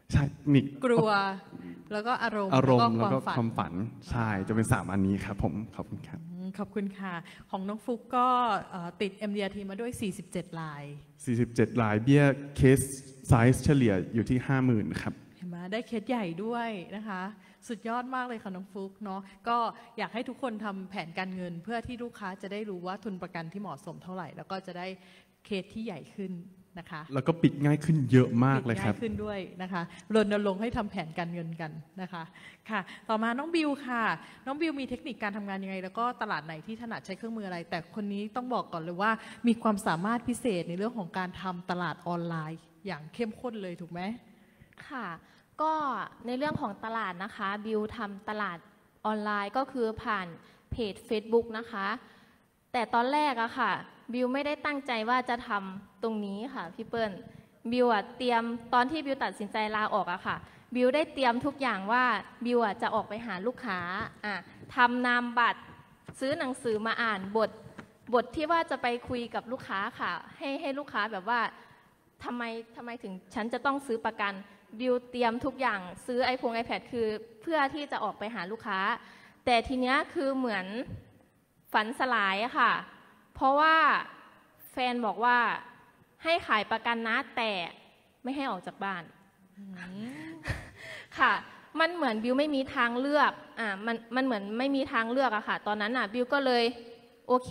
ใช่มีกลัวแล้วก็อารมณ์อารมณ์แล้แล้ว วก็ก็ความฝันความฝันใช่จะเป็น3อันนี้ครับผมขอบคุณครับขอบคุณค่ะ ของน้องฟุกก็ติด MDRT มาด้วย 47 ราย 47 รายเบี้ยเคสไซส์เฉลี่ยอยู่ที่ 50,000 ครับเห็นไหมได้เคสใหญ่ด้วยนะคะ สุดยอดมากเลยค่ะน้องฟุกเนาะก็อยากให้ทุกคนทำแผนการเงิน เพื่อที่ลูกค้าจะได้รู้ว่าทุนประกันที่เหมาะสมเท่าไหร่ แล้วก็จะได้เคสที่ใหญ่ขึ้นนะคะแล้วก็ปิดง่ายขึ้นเยอะมากเลยครับง่ายขึ้นด้วยนะคะรณรงค์ให้ทำแผนการเงินกันนะคะค่ะต่อมาน้องบิวค่ะน้องบิวมีเทคนิคการทำงานยังไงแล้วก็ตลาดไหนที่ถนัดใช้เครื่องมืออะไร แต่คนนี้ต้องบอกก่อนเลยว่ามีความสามารถพิเศษในเรื่องของการทำตลาดออนไลน์อย่างเข้มข้นเลยถูกไหมค่ะก็ในเรื่องของตลาดนะคะบิวทำตลาดออนไลน์ก็คือผ่านเพจ Facebook นะคะแต่ตอนแรกอะค่ะบิวไม่ได้ตั้งใจว่าจะทำตรงนี้ค่ะพี่เปิ้ลบิวอะเตรียมตอนที่บิวตัดสินใจลาออกอะค่ะบิวได้เตรียมทุกอย่างว่าบิวอะจะออกไปหาลูกค้าทำนามบัตรซื้อหนังสือมาอ่านบทที่ว่าจะไปคุยกับลูกค้าค่ะให้ลูกค้าแบบว่าทำไมถึงฉันจะต้องซื้อประกันบิวเตรียมทุกอย่างซื้อiPad คือเพื่อที่จะออกไปหาลูกค้าแต่ทีเนี้ยคือเหมือนฝันสลายอะค่ะเพราะว่าแฟนบอกว่าให้ขายประกันนะแต่ไม่ให้ออกจากบ้านค่ะมันเหมือนบิวไม่มีทางเลือกมันเหมือนไม่มีทางเลือกอะค่ะตอนนั้นอะบิวก็เลยโอเค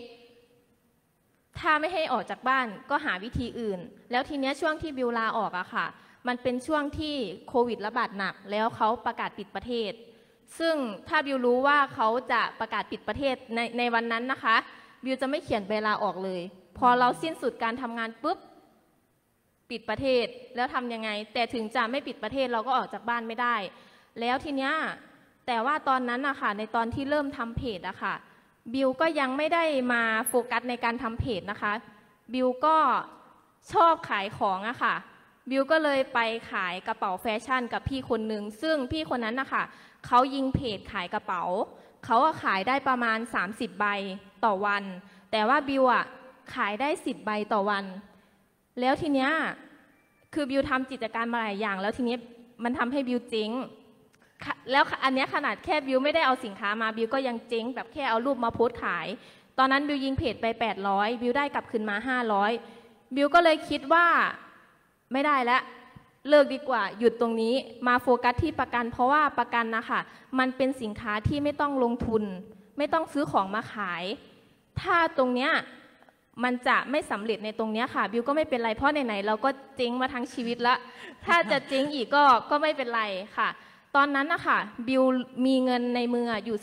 ถ้าไม่ให้ออกจากบ้านก็หาวิธีอื่นแล้วทีเนี้ยช่วงที่บิวลาออกอะค่ะมันเป็นช่วงที่โควิดระบาดหนักแล้วเขาประกาศปิดประเทศซึ่งถ้าบิวรู้ว่าเขาจะประกาศปิดประเทศในวันนั้นนะคะบิวจะไม่เขียนใบลาออกเลยพอเราสิ้นสุดการทำงานปุ๊บปิดประเทศแล้วทำยังไงแต่ถึงจะไม่ปิดประเทศเราก็ออกจากบ้านไม่ได้แล้วทีเนี้ยแต่ว่าตอนนั้นนะคะในตอนที่เริ่มทำเพจอะค่ะบิวก็ยังไม่ได้มาโฟกัสในการทำเพจนะคะบิวก็ชอบขายของอะค่ะบิวก็เลยไปขายกระเป๋าแฟชั่นกับพี่คนหนึ่งซึ่งพี่คนนั้นนะคะเขายิงเพจขายกระเป๋าเขาขายได้ประมาณ30ใบต่อวันแต่ว่าบิวอะขายได้10ใบต่อวันแล้วทีเนี้ยคือบิวทำกิจการมาหลายอย่างแล้วทีนี้มันทำให้บิวเจ๊งแล้วอันนี้ขนาดแค่บิวไม่ได้เอาสินค้ามาบิวก็ยังเจ๊งแบบแค่เอารูปมาโพสต์ขายตอนนั้นบิวยิงเพจไป800บิวได้กลับคืนมา500บิวก็เลยคิดว่าไม่ได้แล้วเลิกดีกว่าหยุดตรงนี้มาโฟกัสที่ประกันเพราะว่าประกันนะคะมันเป็นสินค้าที่ไม่ต้องลงทุนไม่ต้องซื้อของมาขายถ้าตรงเนี้ยมันจะไม่สำเร็จในตรงนี้ค่ะบิวก็ไม่เป็นไรเพราะไหนๆเราก็เจ๊งมาทั้งชีวิตละถ้าจะเจ๊งอีกก็ไม่เป็นไรค่ะตอนนั้นนะคะบิวมีเงินในมืออยู่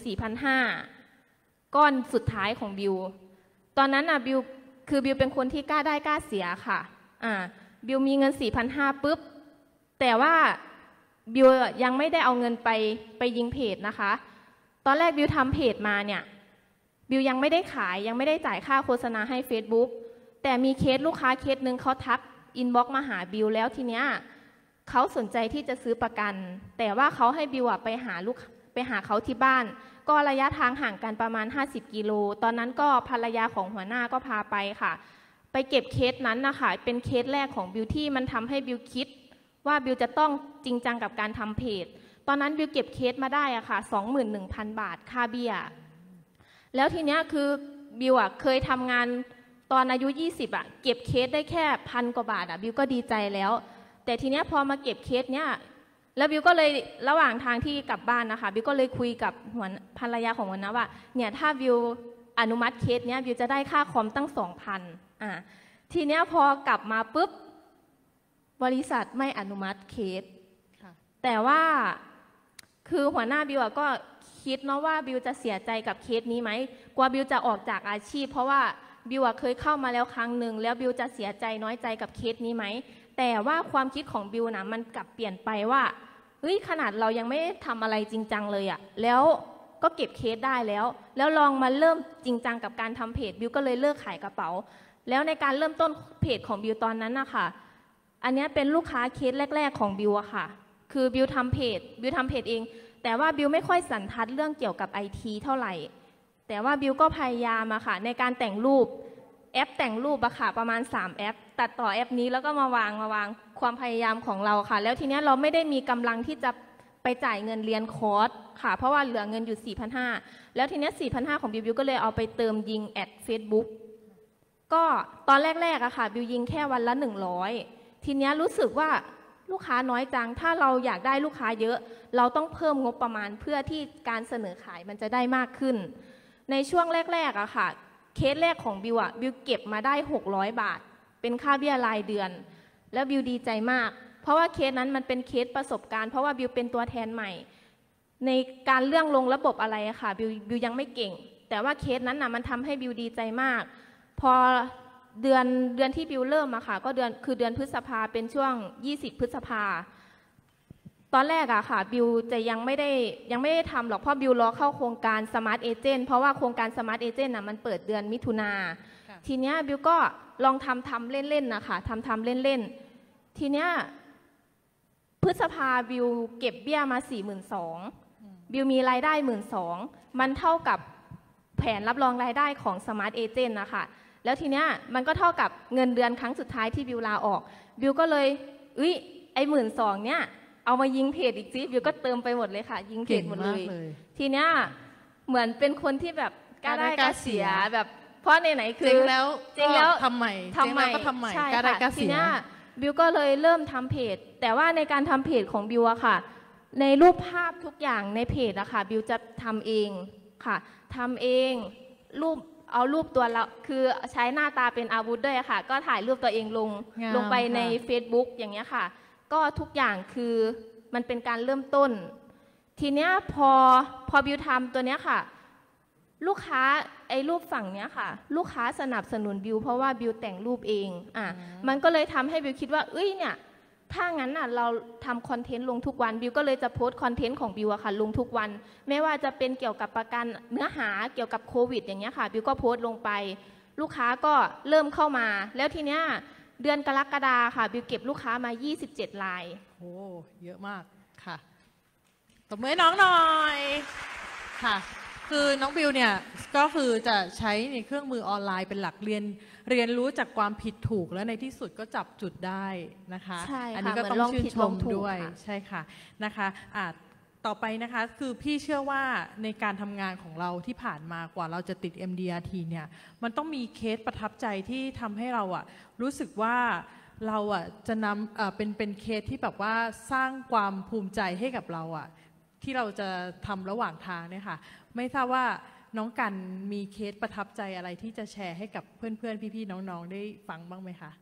4,500 ก้อนสุดท้ายของบิวตอนนั้นบิวเป็นคนที่กล้าได้กล้าเสียค่ะบิวมีเงิน 4,500 ปุ๊บแต่ว่าบิวยังไม่ได้เอาเงินไปยิงเพจนะคะตอนแรกบิวทำเพจมาเนี่ยบิวยังไม่ได้ขายยังไม่ได้จ่ายค่าโฆษณาให้ Facebook แต่มีเคสลูกค้าเคสหนึ่งเขาทักอินบ็อกซ์มาหาบิวแล้วทีเนี้ยเขาสนใจที่จะซื้อประกันแต่ว่าเขาให้บิวไปหาเขาที่บ้านก็ระยะทางห่างกันประมาณ50กิโลตอนนั้นก็ภรรยาของหัวหน้าก็พาไปค่ะไปเก็บเคสนั้นนะคะเป็นเคสแรกของบิวที่มันทำให้บิวคิดว่าบิวจะต้องจริงจังกับการทำเพจตอนนั้นบิวเก็บเคสมาได้อะค่ะ 21,000 บาทค่าเบี้ยแล้วทีเนี้ยคือบิวเคยทำงานตอนอายุ20เก็บเคสได้แค่1,000 กว่าบาทบิวก็ดีใจแล้วแต่ทีเนี้ยพอมาเก็บเคสเนี้ยแล้วบิวก็เลยระหว่างทางที่กลับบ้านนะคะบิวก็เลยคุยกับภรรยาของหัวหน้าว่าเนี่ยถ้าบิวอนุมัติเคสเนี้ยบิวจะได้ค่าคอมตั้ง 2,000ทีเนี้ยพอกลับมาปุ๊บบริษัทไม่อนุมัติเคสแต่ว่าคือหัวหน้าบิวก็คิดเนาะว่าบิวจะเสียใจกับเคสนี้ไหมกว่าบิวจะออกจากอาชีพเพราะว่าบิวเคยเข้ามาแล้วครั้งหนึ่งแล้วบิวจะเสียใจน้อยใจกับเคสนี้ไหมแต่ว่าความคิดของบิวนะมันกลับเปลี่ยนไปว่าเฮ้ยขนาดเรายังไม่ทำอะไรจริงจังเลยแล้วก็เก็บเคสได้แล้วลองมาเริ่มจริงจังกับการทำเพจบิวก็เลยเลิกขายกระเป๋าแล้วในการเริ่มต้นเพจของบิวตอนนั้นนะคะอันนี้เป็นลูกค้าเคสแรกๆของบิวค่ะคือบิวทำเพจเองแต่ว่าบิวไม่ค่อยสันทัดเรื่องเกี่ยวกับ IT เท่าไหร่แต่ว่าบิวก็พยายามค่ะในการแต่งรูปแอปแต่งรูปอะค่ะประมาณ3แอปตัดต่อแอปนี้แล้วก็มาวางความพยายามของเราค่ะแล้วทีเนี้ยเราไม่ได้มีกำลังที่จะไปจ่ายเงินเรียนคอร์สค่ะเพราะว่าเหลือเงินอยู่ 4,500 แล้วทีเนี้ย 4,500 ของบิวก็เลยเอาไปเติมยิงแอด Facebook ก็ตอนแรกๆอะค่ะบิวยิงแค่วันละ100ทีเนี้ยรู้สึกว่าลูกค้าน้อยจังถ้าเราอยากได้ลูกค้าเยอะเราต้องเพิ่มงบประมาณเพื่อที่การเสนอขายมันจะได้มากขึ้นในช่วงแรกๆอะค่ะเคสแรกของบิวอะบิวเก็บมาได้600 บาทเป็นค่าเบี้ยรายเดือนแล้วบิวดีใจมากเพราะว่าเคสนั้นมันเป็นเคสประสบการณ์เพราะว่าบิวเป็นตัวแทนใหม่ในการเรื่องลงระบบอะไรอะค่ะบิวยังไม่เก่งแต่ว่าเคสนั้นน่ะมันทำให้บิวดีใจมากพอเดือนที่บิวเริ่มอะค่ะก็เดือนพฤษภาเป็นช่วง20 พฤษภาตอนแรกอะค่ะบิวจะยังไม่ได้ทำหรอกเพราะบิวรอเข้าโครงการ Smart Agent เพราะว่าโครงการ Smart Agent น่ะมันเปิดเดือนมิถุนาทีเนี้ยบิวก็ลองทำเล่นๆนะคะทำเล่นๆทีเนี้ยพฤษภาบิวเก็บเบี้ยมา 42,000 บิวมีรายได้ 12,000 มันเท่ากับแผนรับรองรายได้ของ Smart Agent นะคะแล้วทีเนี้ยมันก็เท่ากับเงินเดือนครั้งสุดท้ายที่บิวลาออกบิวก็เลยไอ้ 12,000 เนี่ยเอามายิงเพจอีกซิบิวก็เติมไปหมดเลยค่ะยิงเพจหมดเลยทีเนี้ยเหมือนเป็นคนที่แบบกล้าได้กล้าเสียแบบเพราะไหนๆคือจริงแล้วทำใหม่ก็ทำใหม่กล้าได้กล้าเสียทีเนี้ยบิวก็เลยเริ่มทำเพจแต่ว่าในการทำเพจของบิวอะค่ะในรูปภาพทุกอย่างในเพจอะค่ะบิวจะทำเองค่ะทำเองเอารูปตัวเราคือใช้หน้าตาเป็นอาวุธด้วยค่ะก็ถ่ายรูปตัวเองลงไปใน Facebook อย่างเงี้ยค่ะก็ทุกอย่างคือมันเป็นการเริ่มต้นทีเนี้ยพอบิวทำตัวเนี้ยค่ะลูกค้าไอ้รูปฝั่งเนี้ยค่ะลูกค้าสนับสนุนบิวเพราะว่าบิวแต่งรูปเองมันก็เลยทำให้บิวคิดว่าเนี่ยถ้างั้นน่ะเราทำคอนเทนต์ลงทุกวันบิวก็เลยจะโพสต์คอนเทนต์ของบิวอะค่ะลงทุกวันไม่ว่าจะเป็นเกี่ยวกับประกันเนื้อหาเกี่ยวกับโควิดอย่างเงี้ยค่ะบิวก็โพสต์ลงไปลูกค้าก็เริ่มเข้ามาแล้วทีเนี้ยเดือนกรกฎาค่ะบิวเก็บลูกค้ามา27 รายโอ้เยอะมากค่ะตบมือให้น้องหน่อยค่ะคือน้องบิวเนี่ยก็คือจะใช้ในเครื่องมือออนไลน์เป็นหลักเรียนรู้จากความผิดถูกแล้วในที่สุดก็จับจุดได้นะคะอันนี้ก็ต้องชื่นชมด้วยใช่ค่ะนะคะต่อไปนะคะคือพี่เชื่อว่าในการทำงานของเราที่ผ่านมากว่าเราจะติด MDRT เนี่ยมันต้องมีเคสประทับใจที่ทำให้เรารู้สึกว่าเราจะนำเป็นเคสที่แบบว่าสร้างความภูมิใจให้กับเราที่เราจะทำระหว่างทางเนี่ยค่ะไม่ทราบว่าน้องกันมีเคสประทับใจอะไรที่จะแชร์ให้กับเพื่อนๆพี่ๆน้องๆได้ฟังบ้างไหมคะ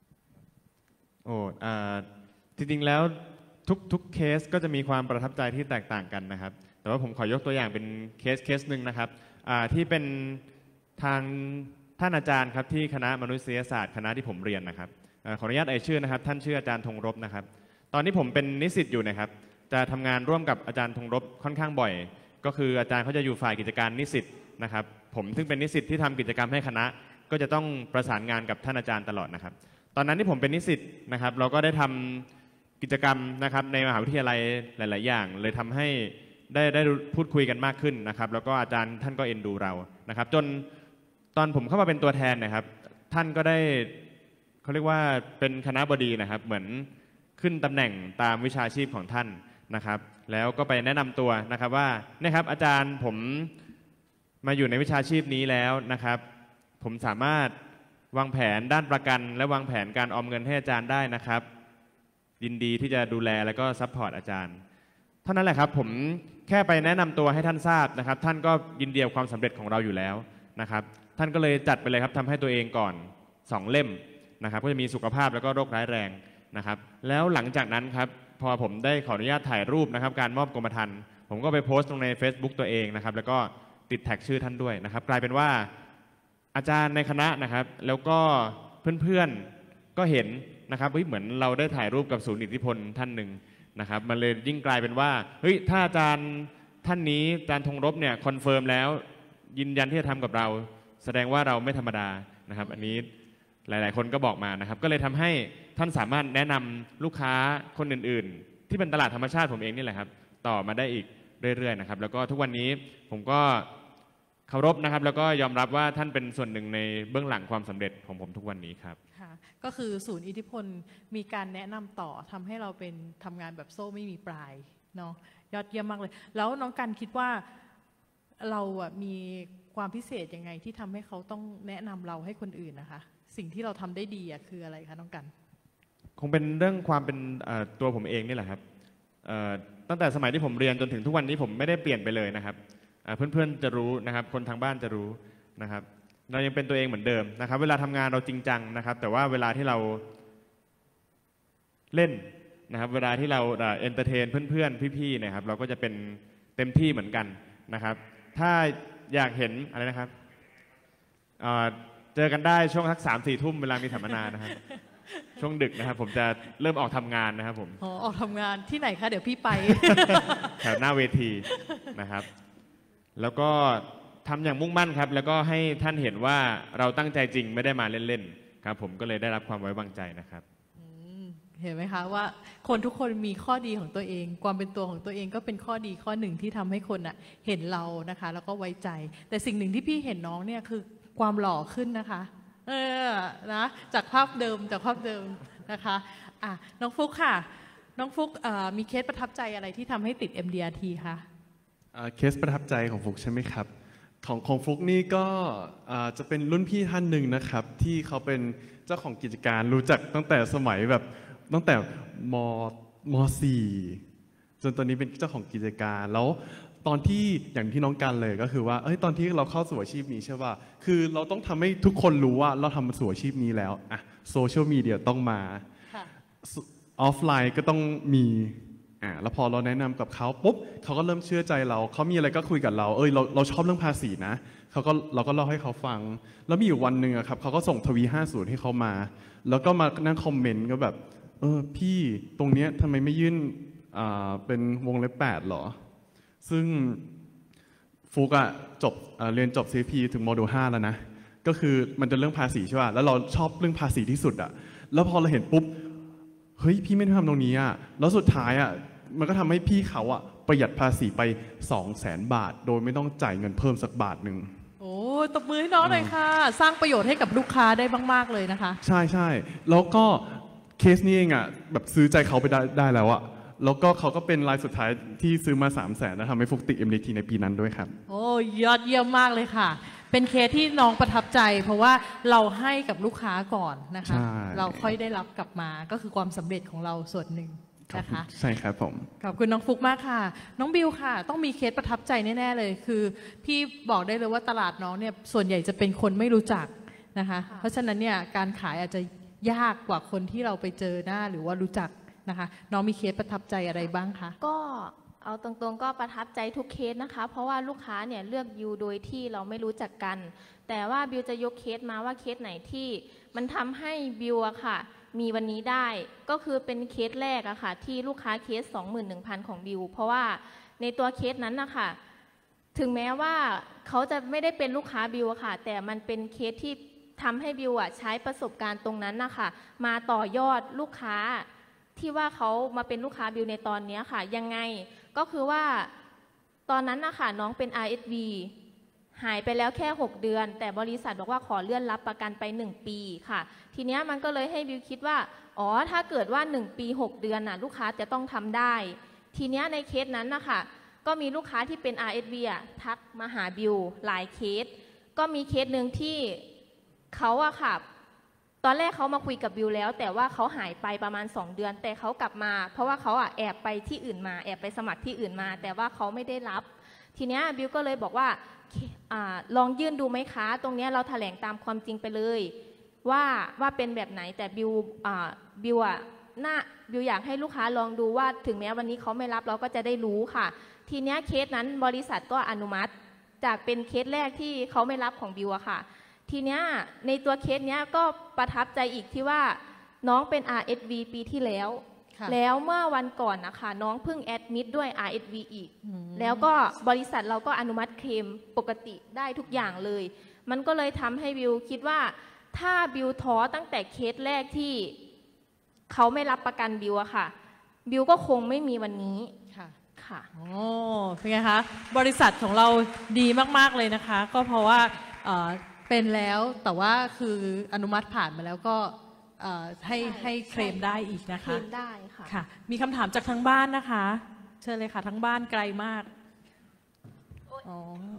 จริงๆแล้วทุกเคสก็จะมีความประทับใจที่แตกต่างกันนะครับแต่ว่าผมขอยกตัวอย่างเป็นเคสหนึ่งนะครับที่เป็นทางท่านอาจารย์ครับที่คณะมนุษยศาสตร์คณะที่ผมเรียนนะครับขออนุญาตเอ่ยชื่อนะครับท่านชื่ออาจารย์ธงรบนะครับตอนนี้ผมเป็นนิสิตอยู่นะครับจะทำงานร่วมกับอาจารย์ธงรบค่อนข้างบ่อยก็คืออาจารย์เขาจะอยู่ฝ่ายกิจการนิสิตนะครับผมซึ่งเป็นนิสิตที่ทำกิจกรรมให้คณะก็จะต้องประสานงานกับท่านอาจารย์ตลอดนะครับตอนนั้นที่ผมเป็นนิสิตนะครับเราก็ได้ทำกิจกรรมนะครับในมหาวิทยาลัยหลายๆอย่างเลยทำให้ได้พูดคุยกันมากขึ้นนะครับแล้วก็อาจารย์ท่านก็เอ็นดูเรานะครับจนตอนผมเข้ามาเป็นตัวแทนนะครับท่านก็ได้เขาเรียกว่าเป็นคณบดีนะครับเหมือนขึ้นตำแหน่งตามวิชาชีพของท่านนะครับแล้วก็ไปแนะนำตัวนะครับว่าเนี่ยครับอาจารย์ผมมาอยู่ในวิชาชีพนี้แล้วนะครับผมสามารถวางแผนด้านประกันและวางแผนการออมเงินให้อาจารย์ได้นะครับยินดีที่จะดูแลแล้วก็ซัพพอร์ตอาจารย์เท่านั้นแหละครับผมแค่ไปแนะนำตัวให้ท่านทราบนะครับท่านก็ยินดีกับความสำเร็จของเราอยู่แล้วนะครับท่านก็เลยจัดไปเลยครับทำให้ตัวเองก่อน2 เล่มนะครับก็จะมีสุขภาพแล้วก็โรคร้ายแรงนะครับแล้วหลังจากนั้นครับพอผมได้ขออนุญาตถ่ายรูปนะครับการมอบกรมธรรม์ผมก็ไปโพสต์ลงใน Facebook ตัวเองนะครับแล้วก็ติดแท็กชื่อท่านด้วยนะครับกลายเป็นว่าอาจารย์ในคณะนะครับแล้วก็เพื่อนๆก็เห็นนะครับเหมือนเราได้ถ่ายรูปกับศูนย์อิทธิพลท่านหนึ่งนะครับมันเลยยิ่งกลายเป็นว่าเฮ้ยถ้าอาจารย์ท่านนี้อาจารย์ธงรบเนี่ยคอนเฟิร์มแล้วยืนยันที่จะทำกับเราแสดงว่าเราไม่ธรรมดานะครับอันนี้หลายๆคนก็บอกมานะครับก็เลยทำให้ท่านสามารถแนะนำลูกค้าคนอื่นๆที่เป็นตลาดธรรมชาติผมเองนี่แหละครับต่อมาได้อีกเรื่อยๆนะครับแล้วก็ทุกวันนี้ผมก็เคารพนะครับแล้วก็ยอมรับว่าท่านเป็นส่วนหนึ่งในเบื้องหลังความสำเร็จของผมทุกวันนี้ครับค่ะก็คือศูนย์อิทธิพลมีการแนะนำต่อทำให้เราเป็นทำงานแบบโซ่ไม่มีปลายเนาะยอดเยี่ยมมากเลยแล้วน้องกันคิดว่าเราอ่ะมีความพิเศษยังไงที่ทำให้เขาต้องแนะนำเราให้คนอื่นนะคะสิ่งที่เราทำได้ดีอ่ะคืออะไรคะน้องกันคงเป็นเรื่องความเป็นตัวผมเองนี่แหละครับตั้งแต่สมัยที่ผมเรียนจนถึงทุกวันนี้ผมไม่ได้เปลี่ยนไปเลยนะครับเพื่อนๆจะรู้นะครับคนทางบ้านจะรู้นะครับเรายังเป็นตัวเองเหมือนเดิมนะครับเวลาทำงานเราจริงจังนะครับแต่ว่าเวลาที่เราเล่นนะครับเวลาที่เราเอนเตอร์เทนเพื่อนๆพี่ๆนะครับเราก็จะเป็นเต็มที่เหมือนกันนะครับถ้าอยากเห็นอะไรนะครับเจอกันได้ช่วงสัก3-4 ทุ่มเวลามีสัมมนานะครับช่วงดึกนะครับผมจะเริ่มออกทำงานนะครับผมออกทำงานที่ไหนคะเดี๋ยวพี่ไปแถวหน้าเวทีนะครับแล้วก็ทำอย่างมุ่งมั่นครับแล้วก็ให้ท่านเห็นว่าเราตั้งใจจริงไม่ได้มาเล่นๆครับผมก็เลยได้รับความไว้วางใจนะครับเห็นไหมคะว่าคนทุกคนมีข้อดีของตัวเองความเป็นตัวของตัวเองก็เป็นข้อดีข้อหนึ่งที่ทำให้คนเห็นเรานะคะแล้วก็ไว้ใจแต่สิ่งหนึ่งที่พี่เห็นน้องเนี่ยคือความหล่อขึ้นนะคะนะจากภาพเดิมนะคะน้องฟุกค่ะน้องฟุกมีเคสประทับใจอะไรที่ทำให้ติด MDRT คะเคสประทับใจของฟุกใช่ไหมครับของฟุกนี่ก็จะเป็นรุ่นพี่ท่านหนึ่งนะครับที่เขาเป็นเจ้าของกิจการรู้จักตั้งแต่สมัยแบบตั้งแต่ม.4 จนตอนนี้เป็นเจ้าของกิจการแล้วตอนที่อย่างที่น้องกันเลยก็คือว่าตอนที่เราเข้าสู่อาชีพนี้ใช่ป่ะคือเราต้องทำให้ทุกคนรู้ว่าเราทำสู่อาชีพนี้แล้วโซเชียลมีเดียต้องมาออฟไลน์ก็ต้องมีแล้วพอเราแนะนำกับเขาปุ๊บเขาก็เริ่มเชื่อใจเราเขามีอะไรก็คุยกับเราเราชอบเรื่องภาษีนะเราก็เล่าให้เขาฟังแล้วมีอยู่วันหนึ่งครับเขาก็ส่งทวี50ให้เขามาแล้วก็มานั่งคอมเมนต์ก็แบบพี่ตรงเนี้ยทำไมไม่ยื่นเป็นวงเล็บ8หรอซึ่งฟุกเรียนจบ CFP ถึงโมดูล5แล้วนะก็คือมันจะเรื่องภาษีใช่ป่ะแล้วเราชอบเรื่องภาษีที่สุดแล้วพอเราเห็นปุ๊บเฮ้ยพี่ไม่ได้ทำตรงนี้แล้วสุดท้ายมันก็ทำให้พี่เขาประหยัดภาษีไป 200,000 บาทโดยไม่ต้องจ่ายเงินเพิ่มสักบาทหนึ่งโอ้ตบมือให้น้องหน่อยค่ะสร้างประโยชน์ให้กับลูกค้าได้มากๆเลยนะคะใช่แล้วก็เคสนี้เองแบบซื้อใจเขาไปได้แล้วแล้วก็เขาก็เป็นรายสุดท้ายที่ซื้อมา 300,000นะทำให้ฟุกติด MDRT ในปีนั้นด้วยครับโอ้ยอดเยี่ยมมากเลยค่ะเป็นเคสที่น้องประทับใจเพราะว่าเราให้กับลูกค้าก่อนนะคะเราค่อยได้รับกลับมาก็คือความสำเร็จของเราส่วนหนึ่งนะคะใช่ครับผมขอบคุณน้องฟุกมากค่ะน้องบิวค่ะต้องมีเคสประทับใจแน่ๆเลยคือพี่บอกได้เลยว่าตลาดน้องเนี่ยส่วนใหญ่จะเป็นคนไม่รู้จักนะคะเพราะฉะนั้นเนี่ยการขายอาจจะยากกว่าคนที่เราไปเจอหน้าหรือว่ารู้จักนะคะน้องมีเคสประทับใจอะไรบ้างคะก็เอาตรงๆก็ประทับใจทุกเคสนะคะเพราะว่าลูกค้าเนี่ยเลือกบิวโดยที่เราไม่รู้จักกันแต่ว่าบิวจะยกเคสมาว่าเคสไหนที่มันทำให้บิวค่ะมีวันนี้ได้ก็คือเป็นเคสแรกค่ะที่ลูกค้าเคส 21,000 ของบิวเพราะว่าในตัวเคสนั้นนะคะถึงแม้ว่าเขาจะไม่ได้เป็นลูกค้าบิวค่ะแต่มันเป็นเคสที่ทำให้บิวใช้ประสบการณ์ตรงนั้นนะคะมาต่อยอดลูกค้าที่ว่าเขามาเป็นลูกค้าบิวในตอนนี้ค่ะยังไงก็คือว่าตอนนั้นนะคะน้องเป็น RSV หายไปแล้วแค่6 เดือนแต่บริษัทบอกว่าขอเลื่อนรับประกันไป1 ปีค่ะทีนี้มันก็เลยให้บิวคิดว่าถ้าเกิดว่า1 ปี 6 เดือนลูกค้าจะต้องทำได้ทีนี้ในเคสนั้นนะคะก็มีลูกค้าที่เป็น RSV ทักมาหาบิวหลายเคสก็มีเคสหนึ่งที่เขาค่ะตอนแรกเขามาคุยกับบิวแล้วแต่ว่าเขาหายไปประมาณ2 เดือนแต่เขากลับมาเพราะว่าเขาแอบไปที่อื่นมาแอบไปสมัครที่อื่นมาแต่ว่าเขาไม่ได้รับทีนี้บิวก็เลยบอกว่าลองยื่นดูไหมคะตรงนี้เราแถลงตามความจริงไปเลยว่าเป็นแบบไหนแต่บิวอยากให้ลูกค้าลองดูว่าถึงแม้วันนี้เขาไม่รับเราก็จะได้รู้ค่ะทีนี้เคสนั้นบริษัทก็อนุมัติจากเป็นเคสแรกที่เขาไม่รับของบิวค่ะทีเนี้ยในตัวเคสเนี้ยก็ประทับใจอีกที่ว่าน้องเป็น RSV ปีที่แล้วแล้วเมื่อวันก่อนนะคะน้องเพิ่งแอดมิดด้วย RSV อีกแล้วก็บริษัทเราก็อนุมัติเคลมปกติได้ทุกอย่างเลยมันก็เลยทำให้บิวคิดว่าถ้าบิวท้อตั้งแต่เคสแรกที่เขาไม่รับประกันบิวค่ะบิวก็คงไม่มีวันนี้ค่ะโอ้เป็นไงคะบริษัทของเราดีมากๆเลยนะคะก็เพราะว่าเป็นแล้วแต่ว่าคืออนุมัติผ่านมาแล้วก็ให้เคลมได้อีกนะเคลคะมได้ค่ะค่ะมีคำถามจากทางบ้านนะคะเชิญเลยค่ะทั้งบ้านไกลมากอ๋อ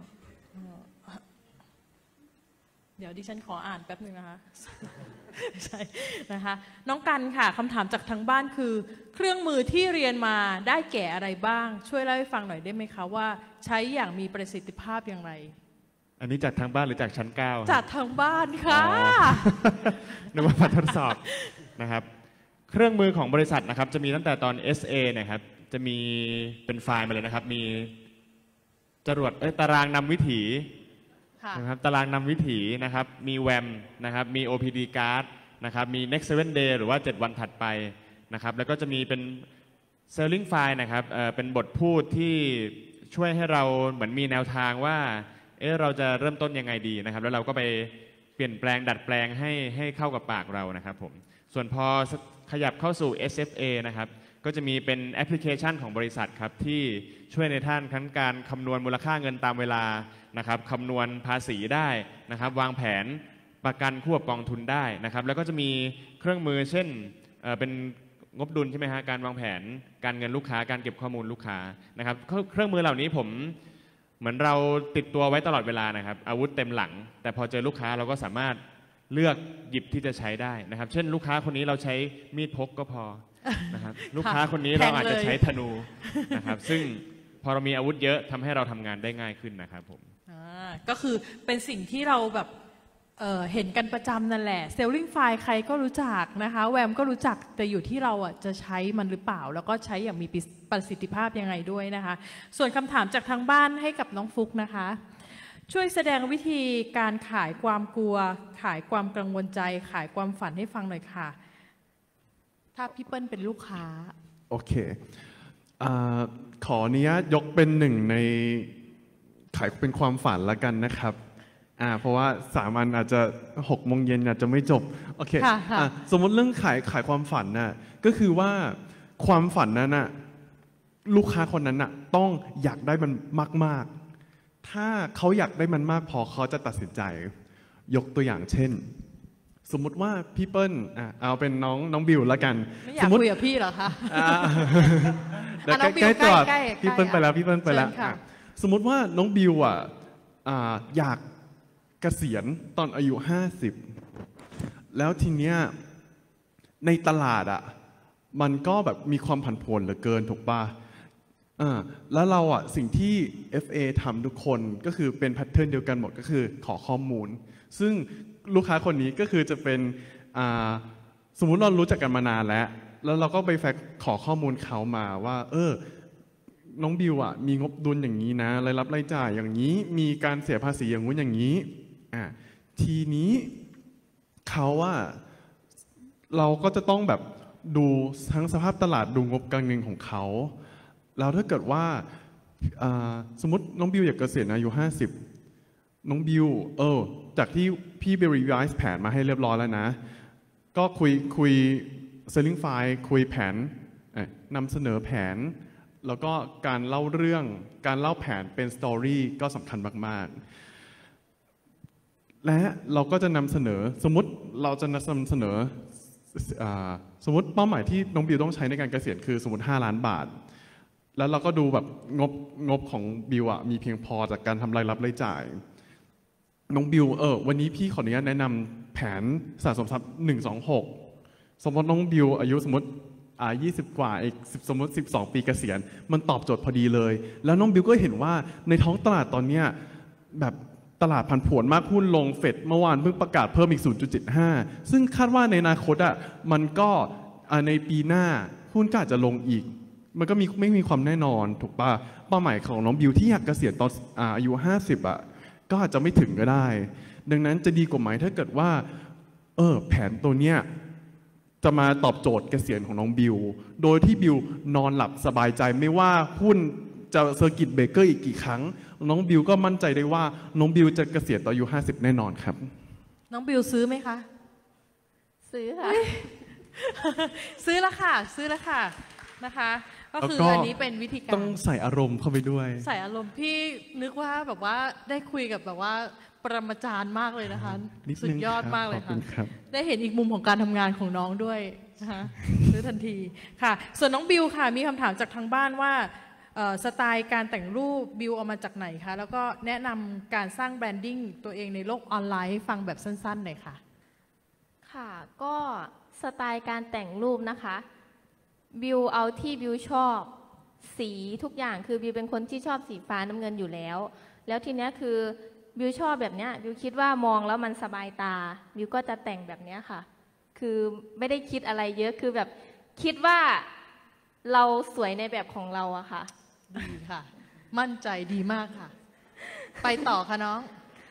เดี๋ยวดิฉันขออ่านแป๊บนึงนะคะ ใช่นะคะน้องกันค่ะคำถามจากทางบ้านคือ เครื่องมือที่เรียนมาได้แก่อะไรบ้าง ช่วยเล่าให้ฟังหน่อยได้ไหมคะว่าใช้อย่างมีประสิทธิภาพอย่างไรอันนี้จากทางบ้านหรือจากชั้น 9 จากทางบ้านค่ะอ๋อ นึกว่ามาทดสอบนะครับเครื่องมือของบริษัทนะครับจะมีตั้งแต่ตอน SA นะครับจะมีเป็นไฟล์มาเลยนะครับมีจรวดตารางนำวิถีค่ะนะครับตารางนำวิถีนะครับมีแวมนะครับมี OPD card นะครับมี next 7 day หรือว่า 7 วันถัดไปนะครับแล้วก็จะมีเป็น selling file นะครับเป็นบทพูดที่ช่วยให้เราเหมือนมีแนวทางว่าเราจะเริ่มต้นยังไงดีนะครับแล้วเราก็ไปเปลี่ยนแปลงดัดแปลงให้เข้ากับปากเรานะครับผมส่วนพอขยับเข้าสู่ SFA นะครับก็จะมีเป็นแอปพลิเคชันของบริษัทครับที่ช่วยในท่านทั้งการคำนวณมูลค่าเงินตามเวลานะครับคำนวณภาษีได้นะครับวางแผนประกันควบกองทุนได้นะครับแล้วก็จะมีเครื่องมือเช่นเป็นงบดุลใช่ไหมฮะการวางแผนการเงินลูกค้าการเก็บข้อมูลลูกค้านะครับเครื่องมือเหล่านี้ผมเหมือนเราติดตัวไว้ตลอดเวลานะครับอาวุธเต็มหลังแต่พอเจอลูกค้าเราก็สามารถเลือกหยิบที่จะใช้ได้นะครับเช่นลูกค้าคนนี้เราใช้มีดพกก็พอนะครับลูกค้าคนนี้เราอาจจะใช้ธนูนะครับซึ่งพอเรามีอาวุธเยอะทำให้เราทำงานได้ง่ายขึ้นนะครับผมก็คือเป็นสิ่งที่เราแบบเห็นกันประจำนั่นแหละ Selling File ใครก็รู้จักนะคะแวมก็รู้จักแต่อยู่ที่เราจะใช้มันหรือเปล่าแล้วก็ใช้อย่างมีประสิทธิภาพยังไงด้วยนะคะส่วนคำถามจากทางบ้านให้กับน้องฟุกนะคะช่วยแสดงวิธีการขายความกลัวขายความกังวลใจขายความฝันให้ฟังหน่อยค่ะถ้าพี่เปิ้ลเป็นลูกค้าโอเคขออนุญาตยกเป็นหนึ่งในขายเป็นความฝันละกันนะครับเพราะว่า3 อันอาจจะ6 โมงเย็นอาจจะไม่จบโอเคสมมติเรื่องขายความฝันน่ะก็คือว่าความฝันนั้นน่ะลูกค้าคนนั้นน่ะต้องอยากได้มันมากๆถ้าเขาอยากได้มันมากพอเขาจะตัดสินใจยกตัวอย่างเช่นสมมุติว่าพี่เปิ้ลเอาเป็นน้องบิวละกันไม่อยากคุยกับพี่เหรอคะใกล้ตัวพี่เปิ้ลไปแล้วสมมุติว่าน้องบิวอยากเกษียณตอนอายุ50แล้วทีเนี้ยในตลาดมันก็แบบมีความผันผวนเหลือเกินถูกป่ะแล้วเราสิ่งที่ FA ทำทุกคนก็คือเป็นแพทเทิร์นเดียวกันหมดก็คือขอข้อมูลซึ่งลูกค้าคนนี้ก็คือจะเป็นสมมุติเรารู้จักกันมานานแล้วเราก็ไปขอข้อมูลเขามาว่าน้องบิวมีงบดุลอย่างนี้นะรายรับรายจ่ายอย่างนี้มีการเสียภาษีอย่างนู้นอย่างนี้ทีนี้เขาเราก็จะต้องแบบดูทั้งสภาพตลาดดูงบการเงินของเขาแล้วถ้าเกิดว่าสมมติน้องบิวอยากเกษียณอายุ50น้องบิวจากที่พี่ไปรีไวซ์แผนมาให้เรียบร้อยแล้วนะก็คุย selling file คุยแผนนำเสนอแผนแล้วก็การเล่าเรื่องการเล่าแผนเป็นสตอรี่ก็สำคัญมากๆและเราก็จะนำเสนอสมมติเราจะนำเสนอสมมติเป้าหมายที่น้องบิวต้องใช้ในการเกษียณคือสมมติ5 ล้านบาทแล้วเราก็ดูแบบงบของบิวมีเพียงพอจากการทำรายรับรายจ่ายน้องบิววันนี้พี่ขออนุญาตแนะนำแผนสะสมทรัพย์126สมมติน้องบิวอายุสมมติ20 กว่าอีกสมมติ12 ปีเกษียณมันตอบโจทย์พอดีเลยแล้วน้องบิวก็เห็นว่าในท้องตลาดตอนนี้แบบตลาดผันผวนมากหุ้นลงเฟดเมื่อวานเพิ่งประกาศเพิ่มอีก 0.75 ซึ่งคาดว่าในอนาคตมันก็ในปีหน้าหุ้นก็อาจจะลงอีกมันก็ไม่มีความแน่นอนถูกป่ะเป้าหมายของน้องบิวที่อยากเกษียณตอนอายุ50ก็อาจจะไม่ถึงก็ได้ดังนั้นจะดีกว่าไหมถ้าเกิดว่าแผนตัวเนี้ยจะมาตอบโจทย์เกษียณของน้องบิวโดยที่บิวนอนหลับสบายใจไม่ว่าหุ้นจะเซอร์กิตเบรกเกอร์อีกกี่ครั้งน้องบิวก็มั่นใจได้ว่าน้องบิวจะเกษียณตอนอายุ50แน่นอนครับน้องบิวซื้อไหมคะซื้อค่ะซื้อแล้วค่ะนะคะก็คือแล้วก็อันนี้เป็นวิธีการต้องใส่อารมณ์เข้าไปด้วยใส่อารมณ์พี่นึกว่าแบบว่าได้คุยกับแบบว่าปรมาจารย์มากเลยนะคะนิดสุนึดงยอดครับมากเลยขอบค่ะคุณครับได้เห็นอีกมุมของการทำงานของน้องด้วยนะคะรู้ทันทีค่ะ ส่วนน้องบิวค่ะมีคำถามจากทางบ้านว่าสไตล์การแต่งรูปบิวเอามาจากไหนคะแล้วก็แนะนำการสร้างแบรนดิ้งตัวเองในโลกออนไลน์ให้ฟังแบบสั้นๆหน่อยค่ะค่ะก็สไตล์การแต่งรูปนะคะบิวเอาที่บิวชอบสีทุกอย่างคือบิวเป็นคนที่ชอบสีฟ้าน้ำเงินอยู่แล้วแล้วทีเนี้ยคือบิวชอบแบบเนี้ยบิวคิดว่ามองแล้วมันสบายตาบิวก็จะแต่งแบบเนี้ยค่ะคือไม่ได้คิดอะไรเยอะคือแบบคิดว่าเราสวยในแบบของเราอะค่ะดีค่ะ มั่นใจดีมากค่ะ ไปต่อค่ะน้อง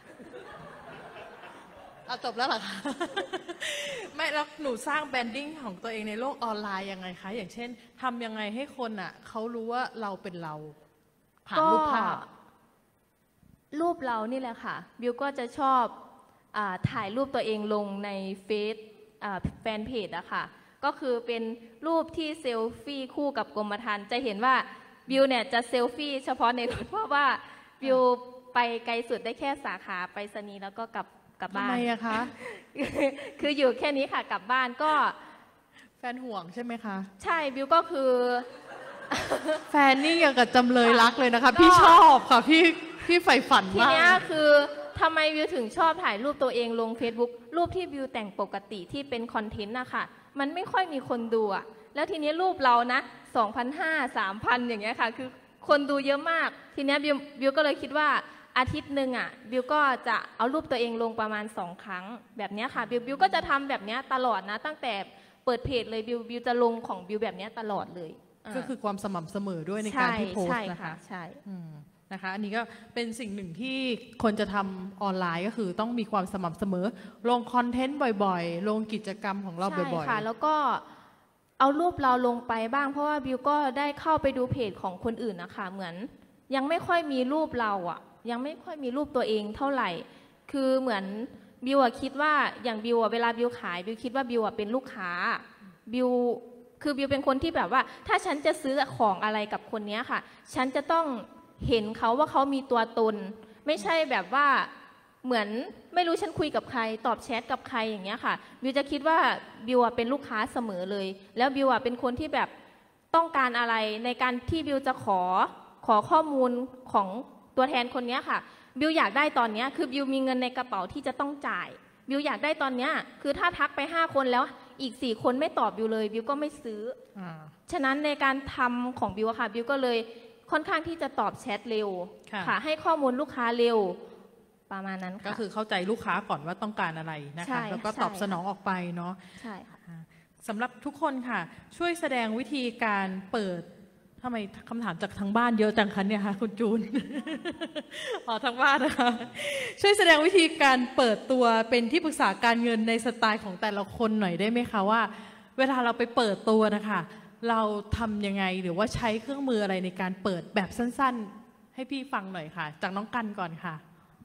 เอาจบแล้วเหรอคะ ไม่แล้วหนูสร้างแบรนดิ้งของตัวเองในโลกออนไลน์ยังไงคะอย่างเช่นทำยังไงให้คนอ่ะเขารู้ว่าเราเป็นเราผ่านรูปภาพรูปเรานี่แหละค่ะบิวก็จะชอบถ่ายรูปตัวเองลงในเฟซแฟนเพจอะค่ะก็คือเป็นรูปที่เซลฟี่คู่กับกรมธรรม์จะเห็นว่าบิวเนี่ยจะเซลฟี่เฉพาะในรถเพราะว่าบิวไปไกลสุดได้แค่สาขาไปรษณีย์แล้วก็กลับทำบ้าไมนอะคะคืออยู่แค่นี้ค่ะกลับบ้านก็แฟนห่วงใช่ไหมคะใช่บิวก็คือแฟนนี่อย่างกับจำเลยรักเลยนะคะ พี่ชอบค่ะพี่ใฝ่ฝันทีมากเนี้ยคือทำไมบิวถึงชอบถ่ายรูปตัวเองลง Facebook รูปที่บิวแต่งปกติที่เป็นคอนเทนต์นะคะมันไม่ค่อยมีคนดูอะแล้วทีนี้รูปเรานะ 2,500 3,000 อย่างเงี้ยค่ะคือคนดูเยอะมากทีเนี้ยบิวก็เลยคิดว่าอาทิตย์หนึ่งอะบิวก็จะเอารูปตัวเองลงประมาณ2 ครั้งแบบเนี้ยค่ะบิวก็จะทำแบบเนี้ยตลอดนะตั้งแต่เปิดเพจเลยบิวจะลงของบิวแบบเนี้ยตลอดเลยาก็คือความสม่ำเสมอด้วยในการที่โพสใช่ต์นะคะใช่นะคะอันนี้ก็เป็นสิ่งหนึ่งที่คนจะทำออนไลน์ก็คือต้องมีความสม่ำเสมอ ลงคอนเทนต์บ่อยๆ ลงกิจกรรมของเราบ่อยใช่ค่ะแล้วก็เอารูปเราลงไปบ้างเพราะว่าบิวก็ได้เข้าไปดูเพจของคนอื่นนะคะเหมือนยังไม่ค่อยมีรูปเราอ่ะยังไม่ค่อยมีรูปตัวเองเท่าไหร่ คือเหมือนบิวคิดว่าอย่างบิวเวลาบิวขายบิวคิดว่าบิวเป็นลูกค้าบิวคือบิวเป็นคนที่แบบว่าถ้าฉันจะซื้อของอะไรกับคนนี้ค่ะฉันจะต้องเห็นเขาว่าเขามีตัวตนไม่ใช่แบบว่าเหมือนไม่รู้ฉันคุยกับใครตอบแชทกับใครอย่างเงี้ยค่ะบิวจะคิดว่าบิวเป็นลูกค้าเสมอเลยแล้วบิวเป็นคนที่แบบต้องการอะไรในการที่บิวจะขอข้อมูลของตัวแทนคนนี้ค่ะบิวอยากได้ตอนนี้คือบิวมีเงินในกระเป๋าที่จะต้องจ่ายบิวอยากได้ตอนนี้คือถ้าทักไป5 คนแล้วอีก4 คนไม่ตอบบิวเลยบิวก็ไม่ซื้อฉะนั้นในการทำของบิวค่ะบิวก็เลยค่อนข้างที่จะตอบแชทเร็วค่ะให้ข้อมูลลูกค้าเร็วประมาณนั้นค่ะก็คือเข้าใจลูกค้าก่อนว่าต้องการอะไรนะคะแล้วก็ตอบสนองออกไปเนาะใช่ค่ะสำหรับทุกคนค่ะช่วยแสดงวิธีการเปิดทำไมคำถามจากทางบ้านเยอะจังคะเนี่ยคะคุณจูน อ๋อทางบ้านนะคะช่วยแสดงวิธีการเปิดตัวเป็นที่ปรึกษาการเงินในสไตล์ของแต่ละคนหน่อยได้ไหมคะว่าเวลาเราไปเปิดตัวนะคะเราทำยังไงหรือว่าใช้เครื่องมืออะไรในการเปิดแบบสั้นๆให้พี่ฟังหน่อยค่ะจากน้องกันก่อนค่ะ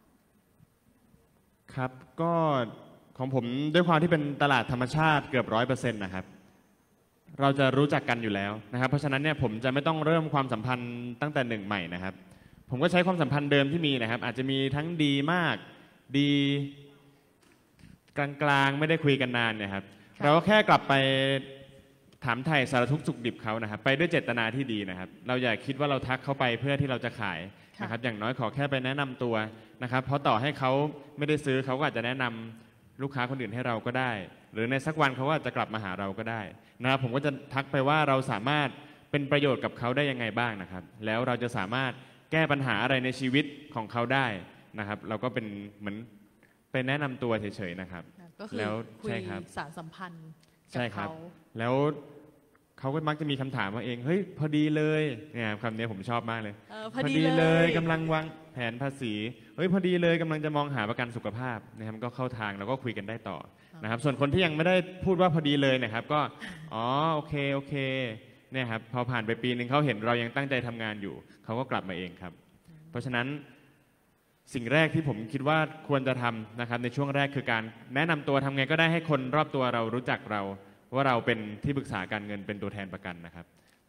ครับก็ของผมด้วยความที่เป็นตลาดธรรมชาติเกือบ100%นะครับเราจะรู้จักกันอยู่แล้วนะครับเพราะฉะนั้นเนี่ยผมจะไม่ต้องเริ่มความสัมพันธ์ตั้งแต่หนึ่งใหม่นะครับผมก็ใช้ความสัมพันธ์เดิมที่มีนะครับอาจจะมีทั้งดีมากดีกลางๆไม่ได้คุยกันนานเนี่ยครับเราก็แค่กลับไปถามไถ่สารทุกข์สุขดิบเขานะครับไปด้วยเจตนาที่ดีนะครับเราอย่าคิดว่าเราทักเขาไปเพื่อที่เราจะขายนะครับอย่างน้อยขอแค่ไปแนะนำตัวนะครับเพราะต่อให้เขาไม่ได้ซื้อเขาก็อาจจะแนะนำลูกค้าคนอื่นให้เราก็ได้หรือในสักวันเขาก็อาจจะกลับมาหาเราก็ได้นะครับผมก็จะทักไปว่าเราสามารถเป็นประโยชน์กับเขาได้ยังไงบ้างนะครับแล้วเราจะสามารถแก้ปัญหาอะไรในชีวิตของเขาได้นะครับเราก็เป็นเหมือนเป็นแนะนำตัวเฉยๆนะครับก็คือแล้วคุยใช่ครับสารสัมพันธ์กัใช่บครับเขาแล้วเขาก็มักจะมีคำถามมาเองเฮ้ยพอดีเลยเนี่ยคำนี้ผมชอบมากเลยพอดีเลยกำลังวางแผนภาษีเฮ้ยพอดีเลยกำลังจะมองหาประกันสุขภาพนะครับก็เข้าทางแล้วก็คุยกันได้ต่อนะครับส่วนคนที่ยังไม่ได้พูดว่าพอดีเลยนะครับก็อ๋อโอเคเนี่ยครับพอผ่านไปปีหนึ่งเขาเห็นเรายังตั้งใจทำงานอยู่เขาก็กลับมาเองครับเพราะฉะนั้นสิ่งแรกที่ผมคิดว่าควรจะทำนะครับในช่วงแรกคือการแนะนำตัวทำไงก็ได้ให้คนรอบตัวเรารู้จักเราว่าเราเป็นที่ปรึกษาการเงินเป็นตัวแทนประกันนะครับ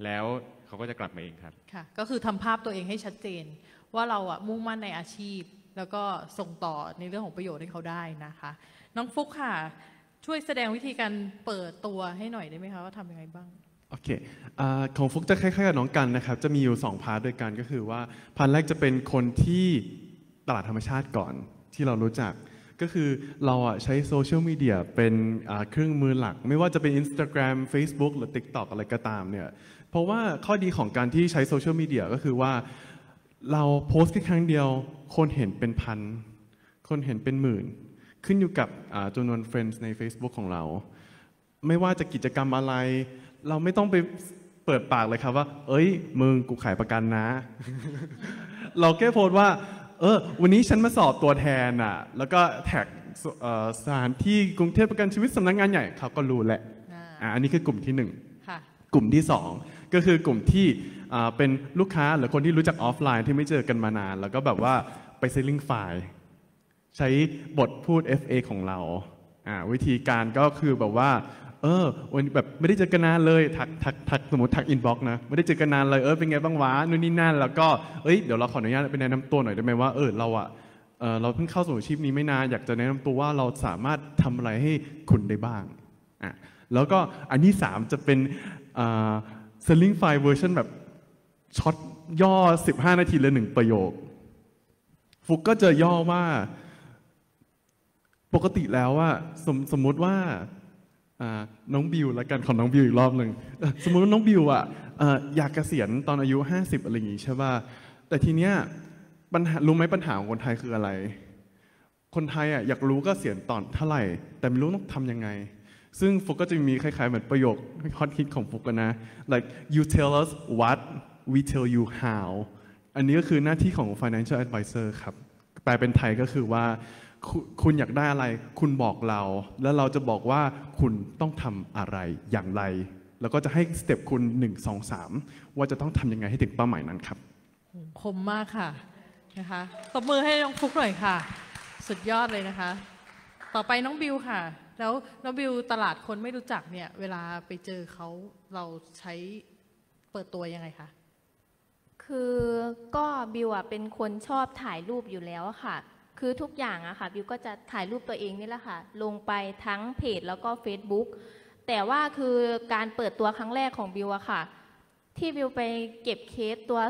แล้วเขาก็จะกลับมาเองครับค่ะก็คือทำภาพตัวเองให้ชัดเจนว่าเราอะมุ่งมั่นในอาชีพ แล้วก็ส่งต่อในเรื่องของประโยชน์ให้เขาได้นะคะ น้องฟุกค่ะช่วยแสดงวิธีการเปิดตัวให้หน่อยได้ไหมคะว่าทำยังไงบ้างโอเคของฟุกจะคล้ายๆกับน้องกันนะครับจะมีอยู่2พาร์ทด้วยกันก็คือว่าพาร์ทแรกจะเป็นคนที่ตลาดธรรมชาติก่อนที่เรารู้จักก็คือเราใช้โซเชียลมีเดียเป็นเครื่องมือหลักไม่ว่าจะเป็น Instagram Facebook หรือ TikTok อะไรก็ตามเนี่ยเพราะว่าข้อดีของการที่ใช้โซเชียลมีเดียก็คือว่าเราโพสต์แค่ครั้งเดียวคนเห็นเป็นพันคนเห็นเป็นหมื่นขึ้นอยู่กับจำนวน friends ใน Facebook ของเราไม่ว่าจะกิจกรรมอะไรเราไม่ต้องไปเปิดปากเลยครับว่าเอ้ยมึงกูขายประกันนะ เราแค่โพสต์ว่าวันนี้ฉันมาสอบตัวแทนอ่ะแล้วก็แท็กสถานที่กรุงเทพประกันชีวิตสำนักงานใหญ่เขาก็รู้แหละอันนี้คือกลุ่มที่1กลุ่มที่2ก็คือกลุ่มที่เป็นลูกค้าหรือคนที่รู้จักออฟไลน์ที่ไม่เจอกันมานานแล้วก็แบบว่าไปเซลลิ่งไฟล์ใช้บทพูด FA ของเราวิธีการก็คือแบบว่าวันแบบไม่ได้เจอกันนานเลยทักสมมติทักอินบ็อกซ์นะไม่ได้เจอกันนานเลยเป็นไงบ้างวะนู่นนี่นั่นแล้วก็เดี๋ยวเราขออนุญาตไปแนะนำตัวหน่อยได้ไหมว่าเราเพิ่งเข้าสู่อาชีพนี้ไม่นานอยากจะแนะนำตัวว่าเราสามารถทำอะไรให้คุณได้บ้างแล้วก็อันที่3จะเป็นselling file version แบบช็อตย่อ15 นาทีละ1 ประโยคฟุกก็จะย่อว่าปกติแล้วว่าสมมุติว่าน้องบิวแล้วกันของน้องบิวอีกรอบหนึ่งสมมติว่าน้องบิวอยากเกษียณตอนอายุ50อะไรอย่างงี้ใช่ป่ะแต่ทีเนี้ยรู้ไหมปัญหาของคนไทยคืออะไรคนไทยอยากรู้เกษียณตอนเท่าไหร่แต่ไม่รู้ต้องทำยังไงซึ่งฟุกก็จะมีคล้ายๆเหมือนประโยคฮอตฮิตของฟุกนะ like you tell us what we tell you how อันนี้ก็คือหน้าที่ของ financial advisor ครับแปลเป็นไทยก็คือว่าคุณอยากได้อะไรคุณบอกเราแล้วเราจะบอกว่าคุณต้องทำอะไรอย่างไรแล้วก็จะให้สเต็ปคุณ1 2 3ว่าจะต้องทำยังไงให้ถึงเป้าหมายนั้นครับคมมากค่ะนะคะตบมือให้น้องฟุกหน่อยค่ะสุดยอดเลยนะคะต่อไปน้องบิวค่ะแล้วน้องบิวตลาดคนไม่รู้จักเนี่ยเวลาไปเจอเขาเราใช้เปิดตัวยังไงคะคือก็บิวเป็นคนชอบถ่ายรูปอยู่แล้วค่ะคือทุกอย่างอะค่ะบิวก็จะถ่ายรูปตัวเองนี่แหละค่ะลงไปทั้งเพจแล้วก็ Facebook แต่ว่าคือการเปิดตัวครั้งแรกของบิวอะค่ะที่บิวไปเก็บเคสตัว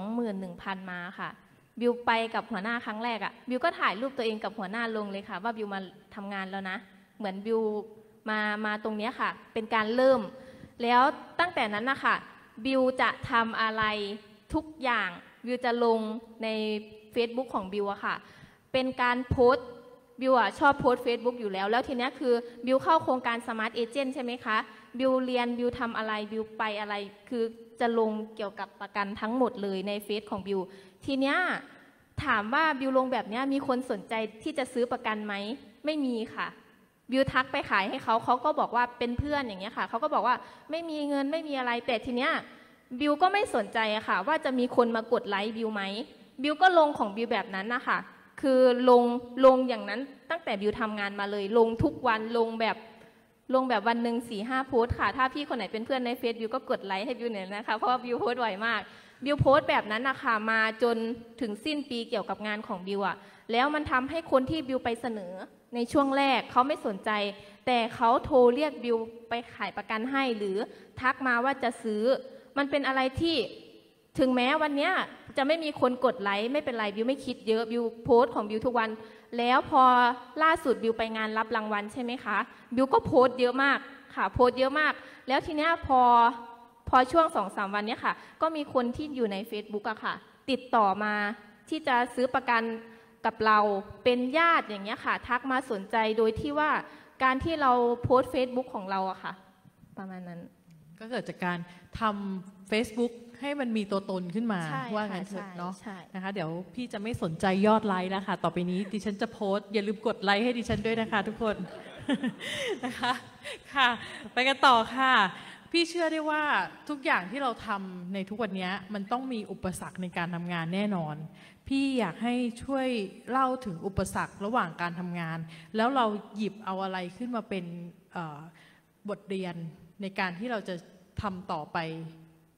21,000 มาค่ะบิวไปกับหัวหน้าครั้งแรกอะบิวก็ถ่ายรูปตัวเองกับหัวหน้าลงเลยค่ะว่าบิวมาทำงานแล้วนะเหมือนบิวมาตรงนี้ค่ะเป็นการเริ่มแล้วตั้งแต่นั้นนะคะบิวจะทำอะไรทุกอย่างบิวจะลงใน Facebook ของบิวอะค่ะเป็นการโพสต์บิวชอบโพสต์ Facebook อยู่แล้วทีนี้คือบิวเข้าโครงการ Smart Agent ใช่ไหมคะบิวเรียนบิวทำอะไรบิวไปอะไรคือจะลงเกี่ยวกับประกันทั้งหมดเลยในเฟซของบิวทีเนี้ยถามว่าบิวลงแบบนี้มีคนสนใจที่จะซื้อประกันไหมไม่มีค่ะบิวทักไปขายให้เขาก็บอกว่าเป็นเพื่อนอย่างเงี้ยค่ะเขาก็บอกว่าไม่มีเงินไม่มีอะไรแต่ทีเนี้ยบิวก็ไม่สนใจอะค่ะว่าจะมีคนมากดไลค์บิวไหมบิวก็ลงของบิวแบบนั้นนะคะคือลงอย่างนั้นตั้งแต่บิวทำงานมาเลยลงทุกวันลงแบบวันหนึ่ง4-5 โพสต์ค่ะถ้าพี่คนไหนเป็นเพื่อนในเฟซบิวก็กดไลค์ให้บิวหน่อยนะคะเพราะว่าบิวโพสต์บ่อยมากบิวโพสต์แบบนั้นนะคะมาจนถึงสิ้นปีเกี่ยวกับงานของบิวแล้วมันทำให้คนที่บิวไปเสนอในช่วงแรกเขาไม่สนใจแต่เขาโทรเรียกบิวไปขายประกันให้หรือทักมาว่าจะซื้อมันเป็นอะไรที่ถึงแม้วันนี้จะไม่มีคนกดไลค์ไม่เป็นไรบิวไม่คิดเยอะบิวโพสต์ของบิวทุกวันแล้วพอล่าสุดบิวไปงานรับรางวัลใช่ไหมคะบิวก็โพสต์เยอะมากค่ะโพสต์เยอะมากแล้วทีนี้พอช่วง 2-3 วันนี้ค่ะก็มีคนที่อยู่ใน Facebook อะค่ะติดต่อมาที่จะซื้อประกันกับเราเป็นญาติอย่างเงี้ยค่ะทักมาสนใจโดยที่ว่าการที่เราโพสต์ Facebook ของเราอะค่ะประมาณนั้นก็เกิดจากการทำ Facebook ให้มันมีตัวตนขึ้นมาว่างั้นเถอะเนาะนะคะเดี๋ยวพี่จะไม่สนใจยอดไลค์แล้วค่ะต่อไปนี้ดิฉันจะโพสต์อย่าลืมกดไลค์ให้ดิฉันด้วยนะคะทุกคนนะคะค่ะไปกันต่อค่ะพี่เชื่อได้ว่าทุกอย่างที่เราทำในทุกวันนี้มันต้องมีอุปสรรคในการทำงานแน่นอนพี่อยากให้ช่วยเล่าถึงอุปสรรคระหว่างการทำงานแล้วเราหยิบเอาอะไรขึ้นมาเป็นบทเรียนในการที่เราจะทำต่อไป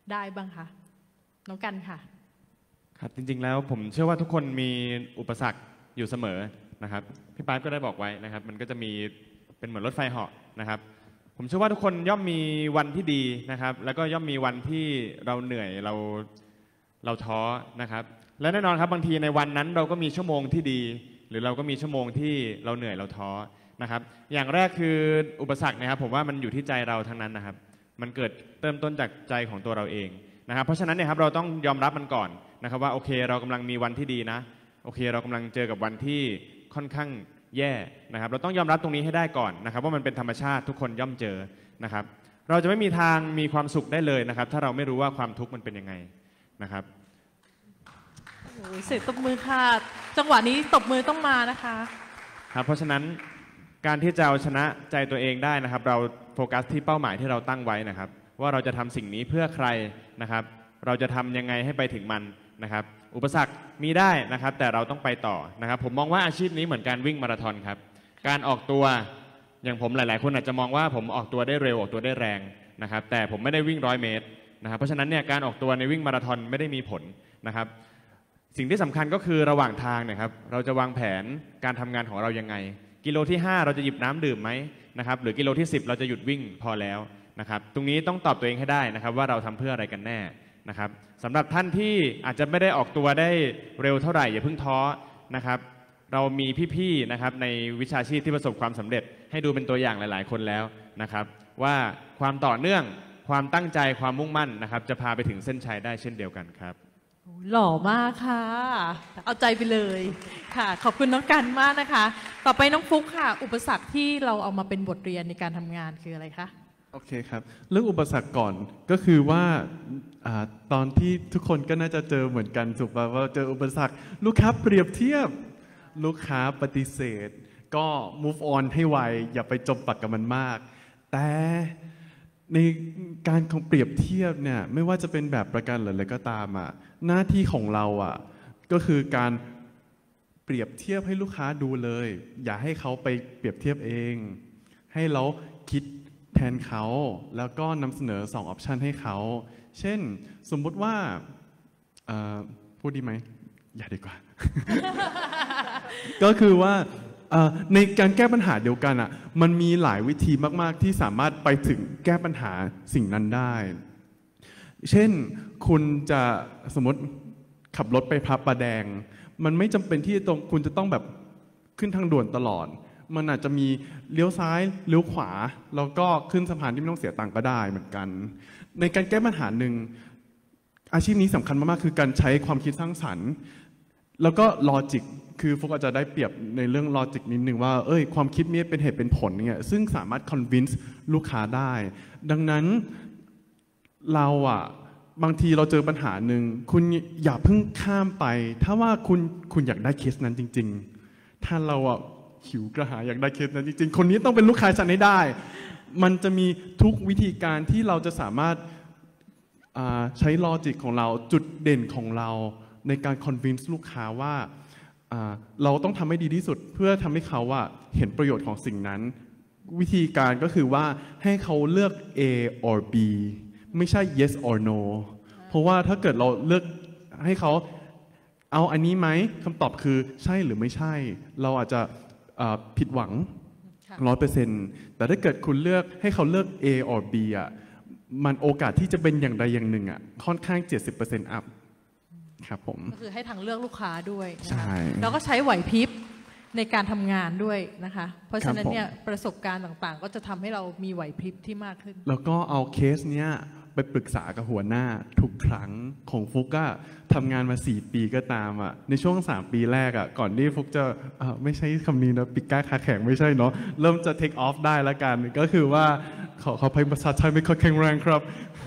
ได้บ้างคะน้องกันค่ะครับจริงๆแล้วผมเชื่อว่าทุกคนมีอุปสรรคอยู่เสมอนะครับพี่ปาร์คก็ได้บอกไว้นะครับมันก็จะมีเป็นเหมือนรถไฟเหาะนะครับผมเชื่อว่าทุกคนย่อมมีวันที่ดีนะครับแล้วก็ย่อมมีวันที่เราเหนื่อยเราท้อนะครับและแน่นอนครับบางทีในวันนั้นเราก็มีชั่วโมงที่ดี หรือเราก็มีชั่วโมงที่เราเหนื่อยเราท้อนะครับอย่างแรกคืออุปสรรคนะครับผมว่ามันอยู่ที่ใจเราทั้งนั้นนะครับมันเกิดเริ่มต้นจากใจของตัวเราเองนะครับเพราะฉะนั้นเนี่ยครับเราต้องยอมรับมันก่อนนะครับว่าโอเคเรากำลังมีวันที่ดีนะโอเคเรากำลังเจอกับวันที่ค่อนข้างแย่นะครับเราต้องยอมรับตรงนี้ให้ได้ก่อนนะครับว่ามันเป็นธรรมชาติทุกคนย่อมเจอนะครับเราจะไม่มีทางมีความสุขได้เลยนะครับถ้าเราไม่รู้ว่าความทุกข์มันเป็นยังไงนะครับโอ้ยเสียงตบมือค่ะจังหวะนี้ตบมือต้องมานะคะครับเพราะฉะนั้นการที่จะเอาชนะใจตัวเองได้นะครับเราโฟกัสที่เป้าหมายที่เราตั้งไว้นะครับว่าเราจะทำสิ่งนี้เพื่อใครนะครับเราจะทำยังไงให้ไปถึงมันนะครับอุปสรรคมีได้นะครับแต่เราต้องไปต่อนะครับผมมองว่าอาชีพนี้เหมือนการวิ่งมาราธอนครับการออกตัวอย่างผมหลายๆคนอาจจะมองว่าผมออกตัวได้เร็วออกตัวได้แรงนะครับแต่ผมไม่ได้วิ่ง100 เมตรนะครับเพราะฉะนั้นเนี่ยการออกตัวในวิ่งมาราธอนไม่ได้มีผลนะครับสิ่งที่สำคัญก็คือระหว่างทางเนี่ยครับเราจะวางแผนการทำงานของเรายังไงกิโลที่5เราจะหยิบน้ำดื่มไหมนะครับหรือกิโลที่10เราจะหยุดวิ่งพอแล้วนะครับตรงนี้ต้องตอบตัวเองให้ได้นะครับว่าเราทำเพื่ออะไรกันแน่นะครับสำหรับท่านที่อาจจะไม่ได้ออกตัวได้เร็วเท่าไหร่อย่าเพิ่งท้อนะครับเรามีพี่ๆนะครับในวิชาชีพที่ประสบความสำเร็จให้ดูเป็นตัวอย่างหลายๆคนแล้วนะครับว่าความต่อเนื่องความตั้งใจความมุ่งมั่นนะครับจะพาไปถึงเส้นชัยได้เช่นเดียวกันครับหล่อมากค่ะเอาใจไปเลยค่ะขอบคุณน้องกันมากนะคะต่อไปน้องฟุ๊กค่ะอุปสรรคที่เราเอามาเป็นบทเรียนในการทำงานคืออะไรคะโอเคครับเรื่องอุปสรรคก่อนก็คือว่าตอนที่ทุกคนก็น่าจะเจอเหมือนกันถูกป่ะว่าเจออุปสรรคลูกค้าเปรียบเทียบลูกค้าปฏิเสธก็ move on ให้ไวอย่าไปจมปักกับมันมากแต่ในการของเปรียบเทียบเนี่ยไม่ว่าจะเป็นแบบประกันหรืออะไรก็ตามหน้าที่ของเราก็คือการเปรียบเทียบให้ลูกค้าดูเลยอย่าให้เขาไปเปรียบเทียบเองให้เราคิดแทนเขาแล้วก็นำเสนอ2 ออปชันให้เขาเช่นสมมุติว่าพูดดีไหมอย่าดีกว่า ก็คือว่าในการแก้ปัญหาเดียวกันมันมีหลายวิธีมากๆที่สามารถไปถึงแก้ปัญหาสิ่งนั้นได้เช่นคุณจะสมมติขับรถไปพระประแดงมันไม่จำเป็นที่คุณจะต้องแบบขึ้นทางด่วนตลอดมันอาจจะมีเลี้ยวซ้ายเลี้ยวขวาแล้วก็ขึ้นสะพานที่ไม่ต้องเสียตังค์ก็ได้เหมือนกันในการแก้ปัญหาหนึ่งอาชีพนี้สำคัญมากๆคือการใช้ความคิดสร้างสรรค์แล้วก็ลอจิกคือพวกอาจจะได้เปรียบในเรื่องลอจิกนิดนึงว่าความคิดนี้เป็นเหตุเป็นผลเนี่ยซึ่งสามารถ convince ลูกค้าได้ดังนั้นเราบางทีเราเจอปัญหาหนึ่งคุณอย่าเพิ่งข้ามไปถ้าว่าคุณอยากได้เคสนั้นจริงๆถ้าเราหิวกระหายอยากได้เคสนั้นจริงๆคนนี้ต้องเป็นลูกค้าฉันให้ได้มันจะมีทุกวิธีการที่เราจะสามารถใช้ลอจิกของเราจุดเด่นของเราในการ convince ลูกค้าว่าเราต้องทำให้ดีที่สุดเพื่อทำให้เขาเห็นประโยชน์ของสิ่งนั้นวิธีการก็คือว่าให้เขาเลือก A or B ไม่ใช่ yes or no เพราะว่าถ้าเกิดเราเลือกให้เขาเอาอันนี้ไหมคำตอบคือใช่หรือไม่ใช่เราอาจจะผิดหวัง 100% แต่ถ้าเกิดคุณเลือกให้เขาเลือก A or B มันโอกาสที่จะเป็นอย่างใดอย่างหนึ่งค่อนข้าง 70% up ครับผมก็คือให้ทางเลือกลูกค้าด้วยนะคะแล้วก็ใช้ไหวพริบในการทำงานด้วยนะคะเพราะฉะนั้นเนี่ยประสบการณ์ต่างๆก็จะทำให้เรามีไหวพริบที่มากขึ้นแล้วก็เอาเคสเนี้ยไปปรึกษากับหัวหน้าทุกครั้งของฟุกทำงานมา4 ปีก็ตามในช่วง3 ปีแรกก่อนที่ฟุกจะไม่ใช่คำนี้นะปิดก้าขาแข็งไม่ใช่เนาะเริ่มจะ take off ได้แล้วกันก็คือว่าขอพายภาษาไทยไม่ค่อยแข็งแรงครับ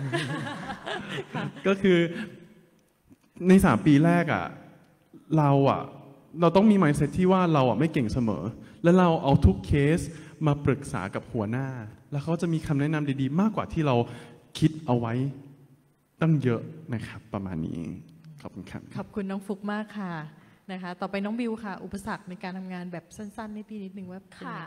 ก็คือใน3 ปีแรกเราต้องมี mindset ที่ว่าเราไม่เก่งเสมอและเราเอาทุกเคสมาปรึกษากับหัวหน้าแล้วเขาจะมีคำแนะนำดีๆมากกว่าที่เราคิดเอาไว้ตั้งเยอะนะครับประมาณนี้ขอบคุณครับขอบคุณน้องฟุกมากค่ะนะคะต่อไปน้องบิวค่ะอุปสรรคในการทำงานแบบสั้นๆให้พี่นิดนึงว่าเป็นไงบ้าง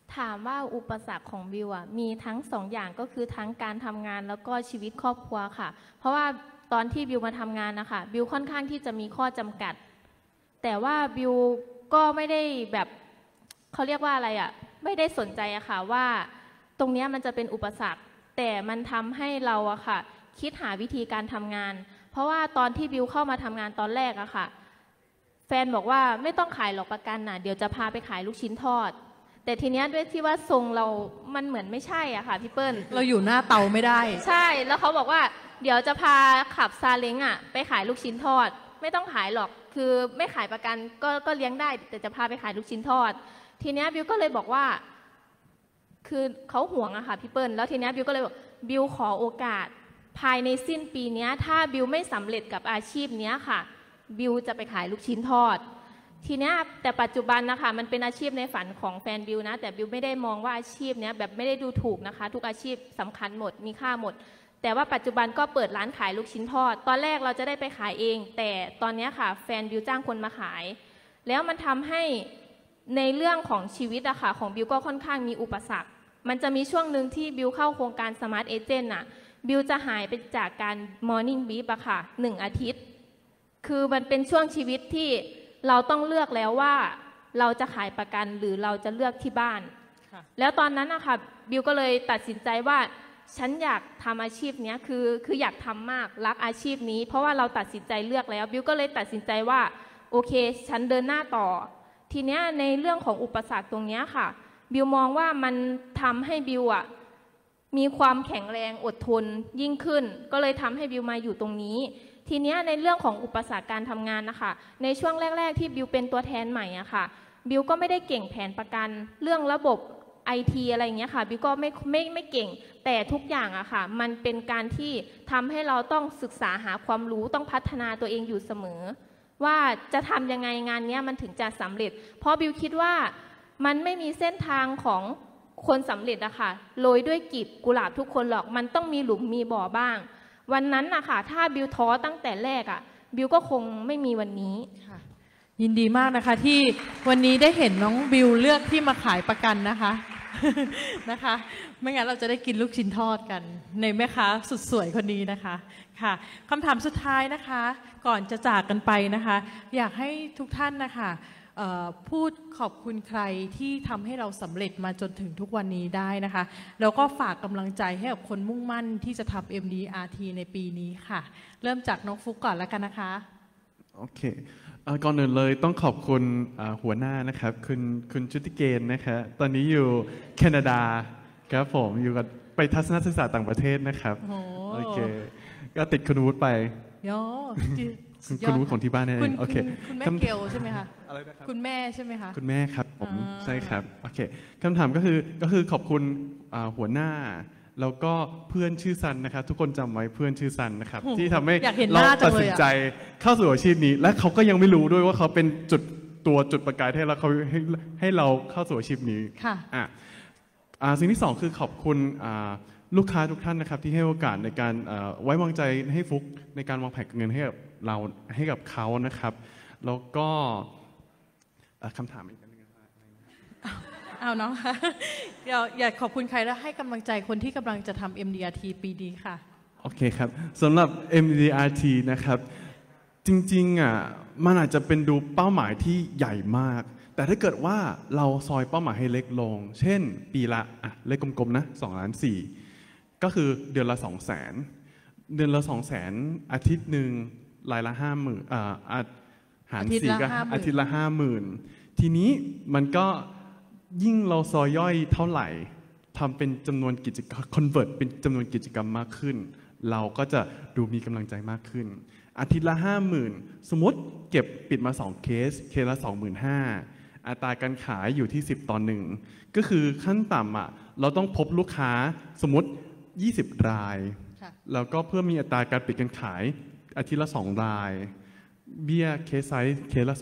ถามว่าอุปสรรคของบิวมีทั้ง2 อย่างก็คือทั้งการทำงานแล้วก็ชีวิตครอบครัวค่ะเพราะว่าตอนที่บิวมาทำงานนะคะบิวค่อนข้างที่จะมีข้อจำกัดแต่ว่าบิวก็ไม่ได้แบบเขาเรียกว่าอะไรไม่ได้สนใจค่ะว่าตรงนี้มันจะเป็นอุปสรรคแต่มันทำให้เราค่ะคิดหาวิธีการทำงานเพราะว่าตอนที่บิวเข้ามาทำงานตอนแรกค่ะแฟนบอกว่าไม่ต้องขายหรอกประกันเดี๋ยวจะพาไปขายลูกชิ้นทอดแต่ทีเนี้ยด้วยที่ว่าทรงเรามันเหมือนไม่ใช่ค่ะพี่เปิ้ลเราอยู่หน้าเตาไม่ได้ใช่แล้วเขาบอกว่าเดี๋ยวจะพาขับซาเล้งไปขายลูกชิ้นทอดไม่ต้องขายหรอกคือไม่ขายประกันก็เลี้ยงได้แต่จะพาไปขายลูกชิ้นทอดทีเนี้ยบิวก็เลยบอกว่าคือเขาห่วงค่ะพี่เปิ้ลแล้วทีเนี้ยบิวก็เลยบอกบิวขอโอกาสภายในสิ้นปีนี้ถ้าบิวไม่สำเร็จกับอาชีพนี้ค่ะบิวจะไปขายลูกชิ้นทอดทีเนี้ยแต่ปัจจุบันนะคะมันเป็นอาชีพในฝันของแฟนบิวนะแต่บิวไม่ได้มองว่าอาชีพนี้แบบไม่ได้ดูถูกนะคะทุกอาชีพสำคัญหมดมีค่าหมดแต่ว่าปัจจุบันก็เปิดร้านขายลูกชิ้นทอดตอนแรกเราจะได้ไปขายเองแต่ตอนนี้ค่ะแฟนบิวจ้างคนมาขายแล้วมันทำให้ในเรื่องของชีวิตค่ะของบิวก็ค่อนข้างมีอุปสรรคมันจะมีช่วงหนึ่งที่บิวเข้าโครงการ Smart Agent บิวจะหายไปจากการ Morning Beef ค่ะ1 อาทิตย์คือมันเป็นช่วงชีวิตที่เราต้องเลือกแล้วว่าเราจะขายประกันหรือเราจะเลือกที่บ้านแล้วตอนนั้นนะคะบิวก็เลยตัดสินใจว่าฉันอยากทำอาชีพนี้คืออยากทำมากรักอาชีพนี้เพราะว่าเราตัดสินใจเลือกแล้วบิวก็เลยตัดสินใจว่าโอเคฉันเดินหน้าต่อทีเนี้ยในเรื่องของอุปสรรคตรงนี้ค่ะบิวมองว่ามันทำให้บิวมีความแข็งแรงอดทนยิ่งขึ้นก็เลยทำให้บิวมาอยู่ตรงนี้ทีเนี้ยในเรื่องของอุปสรรคการทำงานนะคะในช่วงแรกๆที่บิวเป็นตัวแทนใหม่ค่ะบิวก็ไม่ได้เก่งแผนประกันเรื่องระบบIT อะไรอย่างเงี้ยค่ะบิวก็ไม่เก่งแต่ทุกอย่างค่ะมันเป็นการที่ทำให้เราต้องศึกษาหาความรู้ต้องพัฒนาตัวเองอยู่เสมอว่าจะทำยังไงงานนี้มันถึงจะสำเร็จเพราะบิวคิดว่ามันไม่มีเส้นทางของคนสำเร็จค่ะโรยด้วยกลีบกุหลาบทุกคนหรอกมันต้องมีหลุมมีบ่อบ้างวันนั้นนะคะถ้าบิวท้อตั้งแต่แรกบิวก็คงไม่มีวันนี้ยินดีมากนะคะที่วันนี้ได้เห็นน้องบิวเลือกที่มาขายประกันนะคะนะคะไม่งั้นเราจะได้กินลูกชิ้นทอดกันในแม่ค้าสุดสวยคนนี้นะคะค่ะคำถามสุดท้ายนะคะก่อนจะจากกันไปนะคะอยากให้ทุกท่านนะคะพูดขอบคุณใครที่ทำให้เราสำเร็จมาจนถึงทุกวันนี้ได้นะคะแล้วก็ฝากกำลังใจให้กับคนมุ่งมั่นที่จะทำ MDRT ในปีนี้ค่ะเริ่มจากน้องฟุกก่อนแล้วกันนะคะโอเคก่อนอื่นเลยต้องขอบคุณหัวหน้านะครับคุณชุติเกณฑ์นะคะตอนนี้อยู่แคนาดาครับผมอยู่กับไปทัศนศึกษาต่างประเทศนะครับโอเคก็ติดคุณวุฒิไปคุณวุฒิของที่บ้านนั่นเองโอเคคุณแม่เกลใช่ไหมคะอะไรนะครับคุณแม่ใช่ไหมคะคุณแม่ครับผมใช่ครับโอเคคำถามก็คือขอบคุณหัวหน้าแล้วก็เพื่อนชื่อซันนะครับทุกคนจำไว้เพื่อนชื่อซันนะครับที่ทำให้เราตัดสินใจเข้าสู่อาชีพนี้และเขาก็ยังไม่รู้ด้วยว่าเขาเป็นจุดประกายให้เราให้เราเข้าสู่อาชีพนี้ค่ะสิ่งที่2คือขอบคุณลูกค้าทุกท่านนะครับที่ให้โอกาสในการไว้วางใจให้ฟุกในการวางแผนเงินให้กับเราให้กับเขานะครับแล้วก็คำถามอีกนิดนึงเอาเนาะอยากขอบคุณใครแล้วให้กำลังใจคนที่กำลังจะทำ MDRT ปีนี้ค่ะโอเคครับสำหรับ MDRT นะครับจริงๆมันอาจจะเป็นดูเป้าหมายที่ใหญ่มากแต่ถ้าเกิดว่าเราซอยเป้าหมายให้เล็กลงเช่นปีละเลขกลมๆนะ2.4 ล้านก็คือเดือนละ200,000เดือนละ200,000อาทิตย์หนึ่งรายละ50,000หาร4ก็อาทิตย์ละ50,000ทีนี้มันก็ยิ่งเราซอยย่อยเท่าไหร่ทำเป็นจำนวนกิจกรรม convert เป็นจำนวนกิจกรรมมากขึ้นเราก็จะดูมีกำลังใจมากขึ้นอาทิตย์ละ50,000สมมติเก็บปิดมา2เคสละ 25,000 อัตราการขายอยู่ที่10:1ก็คือขั้นต่ำเราต้องพบลูกค้าสมมติ20 รายแล้วก็เพื่อมีอัตราการปิดการขายอาทิตย์ละ2 รายเบี้ยเคสไซส์เคสละ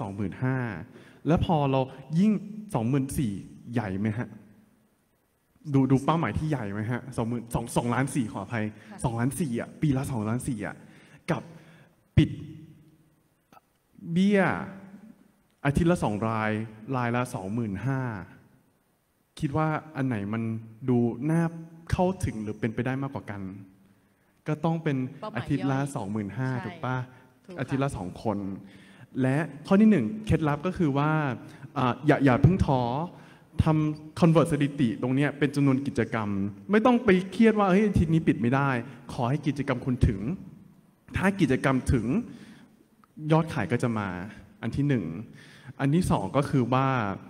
25,000 แล้วพอเรายิ่ง 24,000 ใหญ่ไหมฮะดูเป้าหมายที่ใหญ่ไหมฮะ2 ล้าน 4ขออภัย2 ล้าน 4ปีละ2 ล้าน 4กับปิดเบี้ยอาทิตย์ละ2 รายรายละ 25,000 คิดคิดว่าอันไหนมันดูน่าเข้าถึงหรือเป็นไปได้มากกว่ากัน ก็ต้องเป็นเป้าหมายอาทิตย์ละย่อย 25,000 ถูกปะถูกค่ะอาทิตย์ละ 2 คน และข้อที่ 1เคล็ดลับก็คือว่าอย่าเพิ่งท้อทำ convert สถิติตรงเนี้ยเป็นจำนวนกิจกรรม ไม่ต้องไปเครียดว่าเฮ้ยอาทิตย์นี้ปิดไม่ได้ ขอให้กิจกรรมคุณถึง ถ้ากิจกรรมถึงยอดขายก็จะมาอันที่ 1 อันที่ 2 ก็คือว่า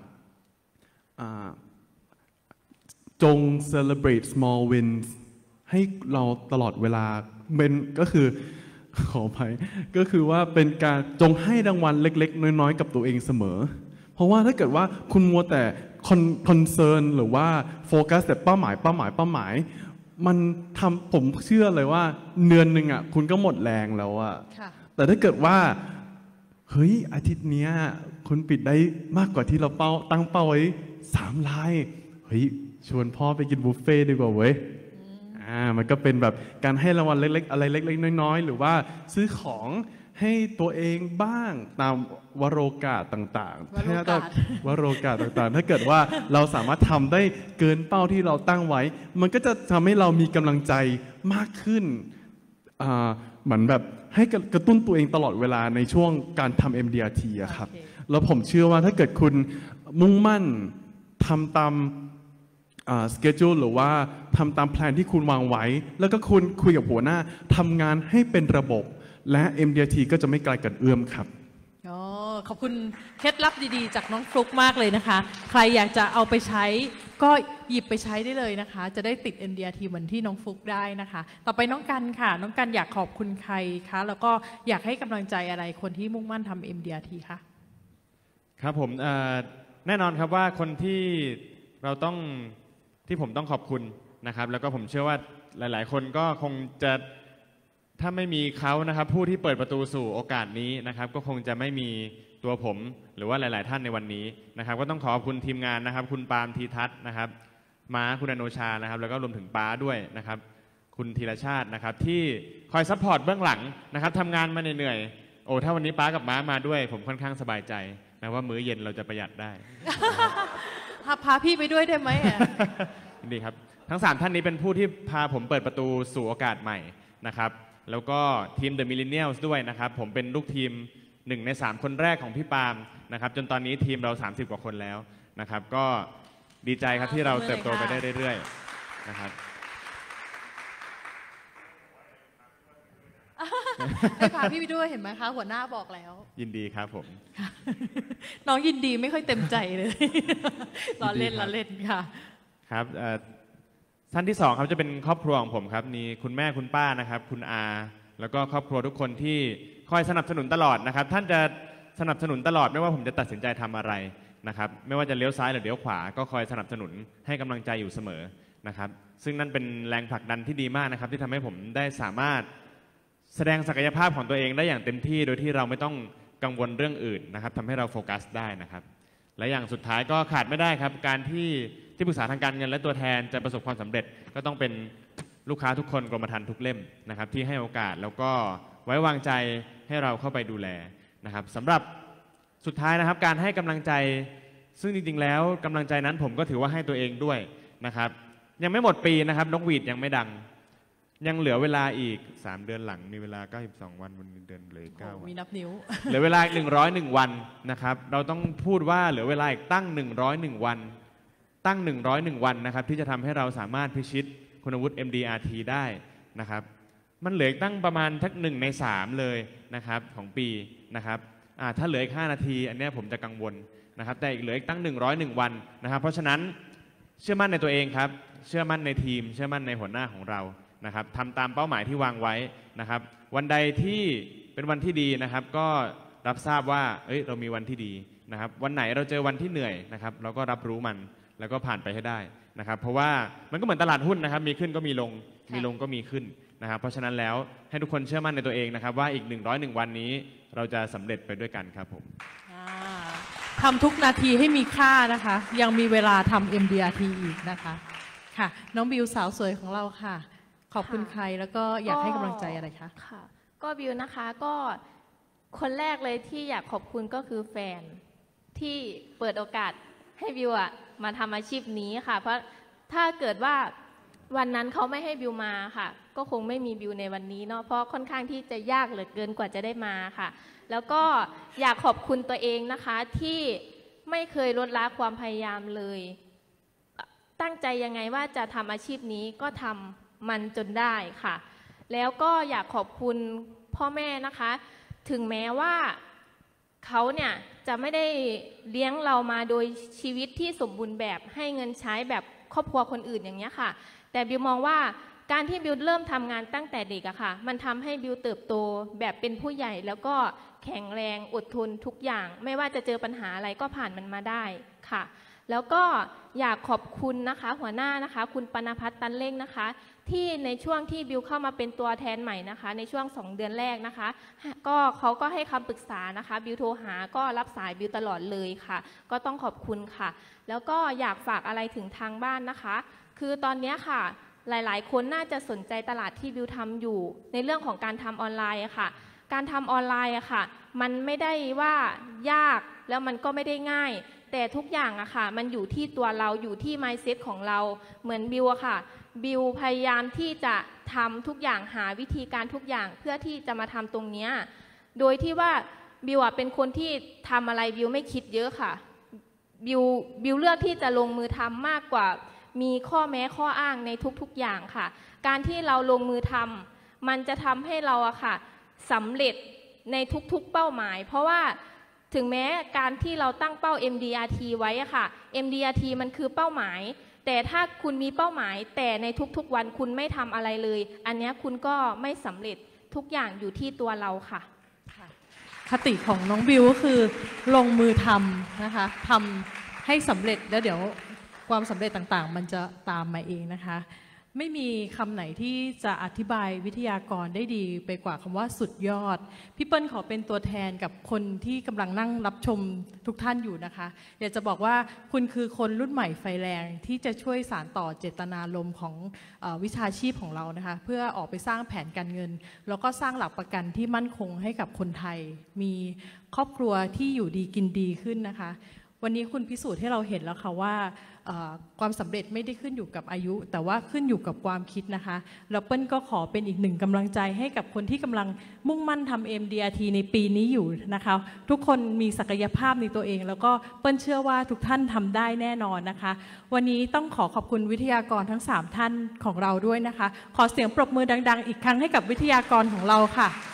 จง celebrate small wins ให้เราตลอดเวลาเป็นก็คือ ขออภัยก็คือว่าเป็นการจงให้รางวัลเล็กๆ น้อยๆ กับตัวเองเสมอ เพราะว่าถ้าเกิดว่าคุณมัวแต่คอนเซิร์นหรือว่าโฟกัสแต่เป้าหมายมันทำผมเชื่อเลยว่าเดือนหนึ่งอ่ะคุณก็หมดแรงแล้วอ่ะค่ะแต่ถ้าเกิดว่าเฮ้ยอาทิตย์เนี้ยคุณปิดได้มากกว่าที่เราตั้งเป้าไว้3 รายเฮ้ยชวนพ่อไปกินบุฟเฟ่ต์ดีกว่าเว้ยมันก็เป็นแบบการให้รางวัลเล็กๆอะไรเล็กๆน้อยๆหรือว่าซื้อของให้ตัวเองบ้างตามวโรกาสต่างๆ วโรกาสต่างๆ ถ้าเกิดว่าเราสามารถทำได้เกินเป้าที่เราตั้งไว้ มันก็จะทำให้เรามีกำลังใจมากขึ้นเหมือนแบบให้กระตุ้นตัวเองตลอดเวลาในช่วงการทำ MDRT อะครับ แล้วผมเชื่อว่าถ้าเกิดคุณมุ่งมั่นทำตามสเกจ u หรือว่าทำตามแผนที่คุณวางไว้ แล้วก็คุณคุยกับหัวหน้าทำงานให้เป็นระบบ และ MDRT ก็จะไม่ไกลกันเอื้อมครับขอบคุณเคล็ดลับดีๆ จากน้องฟลุกมากเลยนะคะ ใครอยากจะเอาไปใช้ก็หยิบไปใช้ได้เลยนะคะ จะได้ติด MDRT เหมือนที่น้องฟลุกได้นะคะ ต่อไปน้องกันค่ะ น้องกันอยากขอบคุณใครคะแล้วก็อยากให้กำลังใจอะไรคนที่มุ่งมั่นทำ MDRT คะครับผมแน่นอนครับว่าคนที่ผมต้องขอบคุณนะครับแล้วก็ผมเชื่อว่าหลายๆ คนก็คงจะถ้าไม่มีเขานะครับผู้ที่เปิดประตูสู่โอกาสนี้นะครับก็คงจะไม่มีตัวผมหรือว่าหลาย ๆ ท่านในวันนี้นะครับก็ต้องขอบคุณทีมงานนะครับคุณปาล์มธีทัศน์นะครับม้าคุณอโนชานะครับแล้วก็รวมถึงป้าด้วยนะครับคุณธีรชาตินะครับที่คอยซัพพอร์ตเบื้องหลังนะครับทำงานมาเหนื่อยๆโอ้ถ้าวันนี้ป้ากับม้ามาด้วยผมค่อนข้างสบายใจนะว่ามื้อเย็นเราจะประหยัดได้พาพี่ไปด้วยได้ไหมดีครับทั้ง3ท่านนี้เป็นผู้ที่พาผมเปิดประตูสู่โอกาสใหม่นะครับแล้วก็ทีม The Millennials ด้วยนะครับผมเป็นลูกทีม1 ใน 3คนแรกของพี่ปาล์มนะครับจนตอนนี้ทีมเรา30 กว่าคนแล้วนะครับก็ดีใจครับที่เราเติบโตไปได้เรื่อยๆนะครับให้พาพี่ไปด้วยเห็นไหมคะหัวหน้าบอกแล้วยินดีครับผมน้องยินดีไม่ค่อยเต็มใจเลยล้อเล่นค่ะครับท่านที่2ครับจะเป็นครอบครัวของผมครับมีคุณแม่คุณป้านะครับคุณอาแล้วก็ครอบครัวทุกคนที่คอยสนับสนุนตลอดนะครับท่านจะสนับสนุนตลอดไม่ว่าผมจะตัดสินใจทำอะไรนะครับไม่ว่าจะเลี้ยวซ้ายหรือเลี้ยวขวาก็คอยสนับสนุนให้กำลังใจอยู่เสมอนะครับซึ่งนั่นเป็นแรงผลักดันที่ดีมากนะครับที่ทำให้ผมได้สามารถแสดงศักยภาพของตัวเองได้อย่างเต็มที่โดยที่เราไม่ต้องกังวลเรื่องอื่นนะครับทำให้เราโฟกัสได้นะครับและอย่างสุดท้ายก็ขาดไม่ได้ครับการที่ปรึกษาทางการเงินและตัวแทนจะประสบความสำเร็จก็ต้องเป็นลูกค้าทุกคนกรมธรรม์ทุกเล่มนะครับที่ให้โอกาสแล้วก็ไว้วางใจให้เราเข้าไปดูแลนะครับสำหรับสุดท้ายนะครับการให้กำลังใจซึ่งจริงๆแล้วกำลังใจนั้นผมก็ถือว่าให้ตัวเองด้วยนะครับยังไม่หมดปีนะครับนกหวีดยังไม่ดังยังเหลือเวลาอีก3 เดือนหลังมีเวลา92 วันวันเดือนเหลือ9 วันมีนับนิ้วเหลือเวลา101 วันนะครับเราต้องพูดว่าเหลือเวลาอีกตั้ง101 วันตั้ง101 วันนะครับที่จะทำให้เราสามารถพิชิตคุณวุฒิ MDRT ได้นะครับมันเหลือตั้งประมาณทัก1 ใน 3เลยนะครับของปีนะครับถ้าเหลืออีก5 นาทีอันนี้ผมจะกังวลนะครับแต่อีกเหลืออีกตั้ง101 วันนะครับเพราะฉะนั้นเชื่อมั่นในตัวเองครับเชื่อมั่นในทีมเชื่อมั่นในหัวหน้าของเรานะครับทำตามเป้าหมายที่วางไว้นะครับวันใดที่เป็นวันที่ดีนะครับก็รับทราบว่าเรามีวันที่ดีนะครับวันไหนเราเจอวันที่เหนื่อยนะครับเราก็รับรู้มันแล้วก็ผ่านไปให้ได้นะครับเพราะว่ามันก็เหมือนตลาดหุ้นนะครับมีขึ้นก็มีลงมีลงก็มีขึ้นนะครับเพราะฉะนั้นแล้วให้ทุกคนเชื่อมั่นในตัวเองนะครับว่าอีก101 วันนี้เราจะสำเร็จไปด้วยกันครับผมทำทุกนาทีให้มีค่านะคะยังมีเวลาทำ MDRT อีกนะคะค่ะน้องบิวสาวสวยของเราค่ะขอบคุณใครแล้วก็อยากให้กำลังใจอะไรคะค่ะก็บิวนะคะก็คนแรกเลยที่อยากขอบคุณก็คือแฟนที่เปิดโอกาสให้บิวอะมาทำอาชีพนี้ค่ะเพราะถ้าเกิดว่าวันนั้นเขาไม่ให้บิวมาค่ะก็คงไม่มีบิวในวันนี้เนาะเพราะค่อนข้างที่จะยากเหลือเกินกว่าจะได้มาค่ะแล้วก็อยากขอบคุณตัวเองนะคะที่ไม่เคยลดละความพยายามเลยตั้งใจยังไงว่าจะทำอาชีพนี้ก็ทำมันจนได้ค่ะแล้วก็อยากขอบคุณพ่อแม่นะคะถึงแม้ว่าเขาเนี่ยจะไม่ได้เลี้ยงเรามาโดยชีวิตที่สมบูรณ์แบบให้เงินใช้แบบครอบครัวคนอื่นอย่างเงี้ยค่ะแต่บิวมองว่าการที่บิวเริ่มทำงานตั้งแต่เด็กอะค่ะมันทำให้บิวเติบโตแบบเป็นผู้ใหญ่แล้วก็แข็งแรงอดทนทุกอย่างไม่ว่าจะเจอปัญหาอะไรก็ผ่านมันมาได้ค่ะแล้วก็อยากขอบคุณนะคะหัวหน้านะคะคุณปณพัฒน์ตันเล่งนะคะที่ในช่วงที่บิวเข้ามาเป็นตัวแทนใหม่นะคะในช่วง2 เดือนแรกนะคะก็เขาก็ให้คำปรึกษานะคะบิวโทรหาก็รับสายบิวตลอดเลยค่ะก็ต้องขอบคุณค่ะแล้วก็อยากฝากอะไรถึงทางบ้านนะคะคือตอนนี้ค่ะหลายๆคนน่าจะสนใจตลาดที่บิวทำอยู่ในเรื่องของการทำออนไลน์ค่ะการทำออนไลน์ค่ะมันไม่ได้ว่ายากแล้วมันก็ไม่ได้ง่ายแต่ทุกอย่างอะค่ะมันอยู่ที่ตัวเราอยู่ที่ mindset ของเราเหมือนบิวอะค่ะบิวพยายามที่จะทำทุกอย่างหาวิธีการทุกอย่างเพื่อที่จะมาทำตรงนี้โดยที่ว่าบิวอะเป็นคนที่ทำอะไรบิวไม่คิดเยอะค่ะบิวเลือกที่จะลงมือทำมากกว่ามีข้อแม้ข้ออ้างในทุกๆอย่างค่ะการที่เราลงมือทำมันจะทำให้เราอะค่ะสำเร็จในทุกๆเป้าหมายเพราะว่าถึงแม้การที่เราตั้งเป้า MDRT ไว้อะค่ะ MDRT มันคือเป้าหมายแต่ถ้าคุณมีเป้าหมายแต่ในทุกๆวันคุณไม่ทำอะไรเลยอันนี้คุณก็ไม่สำเร็จทุกอย่างอยู่ที่ตัวเราค่ะคติของน้องบิวก็คือลงมือทำนะคะทำให้สำเร็จแล้วเดี๋ยวความสำเร็จต่างๆมันจะตามมาเองนะคะไม่มีคำไหนที่จะอธิบายวิทยากรได้ดีไปกว่าคำว่าสุดยอดพี่เปิ้ลขอเป็นตัวแทนกับคนที่กำลังนั่งรับชมทุกท่านอยู่นะคะอยากจะบอกว่าคุณคือคนรุ่นใหม่ไฟแรงที่จะช่วยสานต่อเจตนารมณ์ของวิชาชีพของเรานะคะเพื่อออกไปสร้างแผนการเงินแล้วก็สร้างหลักประกันที่มั่นคงให้กับคนไทยมีครอบครัวที่อยู่ดีกินดีขึ้นนะคะวันนี้คุณพิสูจน์ให้เราเห็นแล้วค่ะว่าความสำเร็จไม่ได้ขึ้นอยู่กับอายุแต่ว่าขึ้นอยู่กับความคิดนะคะแล้วเปิ้ลก็ขอเป็นอีกหนึ่งกำลังใจให้กับคนที่กำลังมุ่งมั่นทำ MDRT ในปีนี้อยู่นะคะทุกคนมีศักยภาพในตัวเองแล้วก็เปิ้ลเชื่อว่าทุกท่านทำได้แน่นอนนะคะวันนี้ต้องขอบคุณวิทยากรทั้ง3ท่านของเราด้วยนะคะขอเสียงปรบมือดังๆอีกครั้งให้กับวิทยากรของเราค่ะ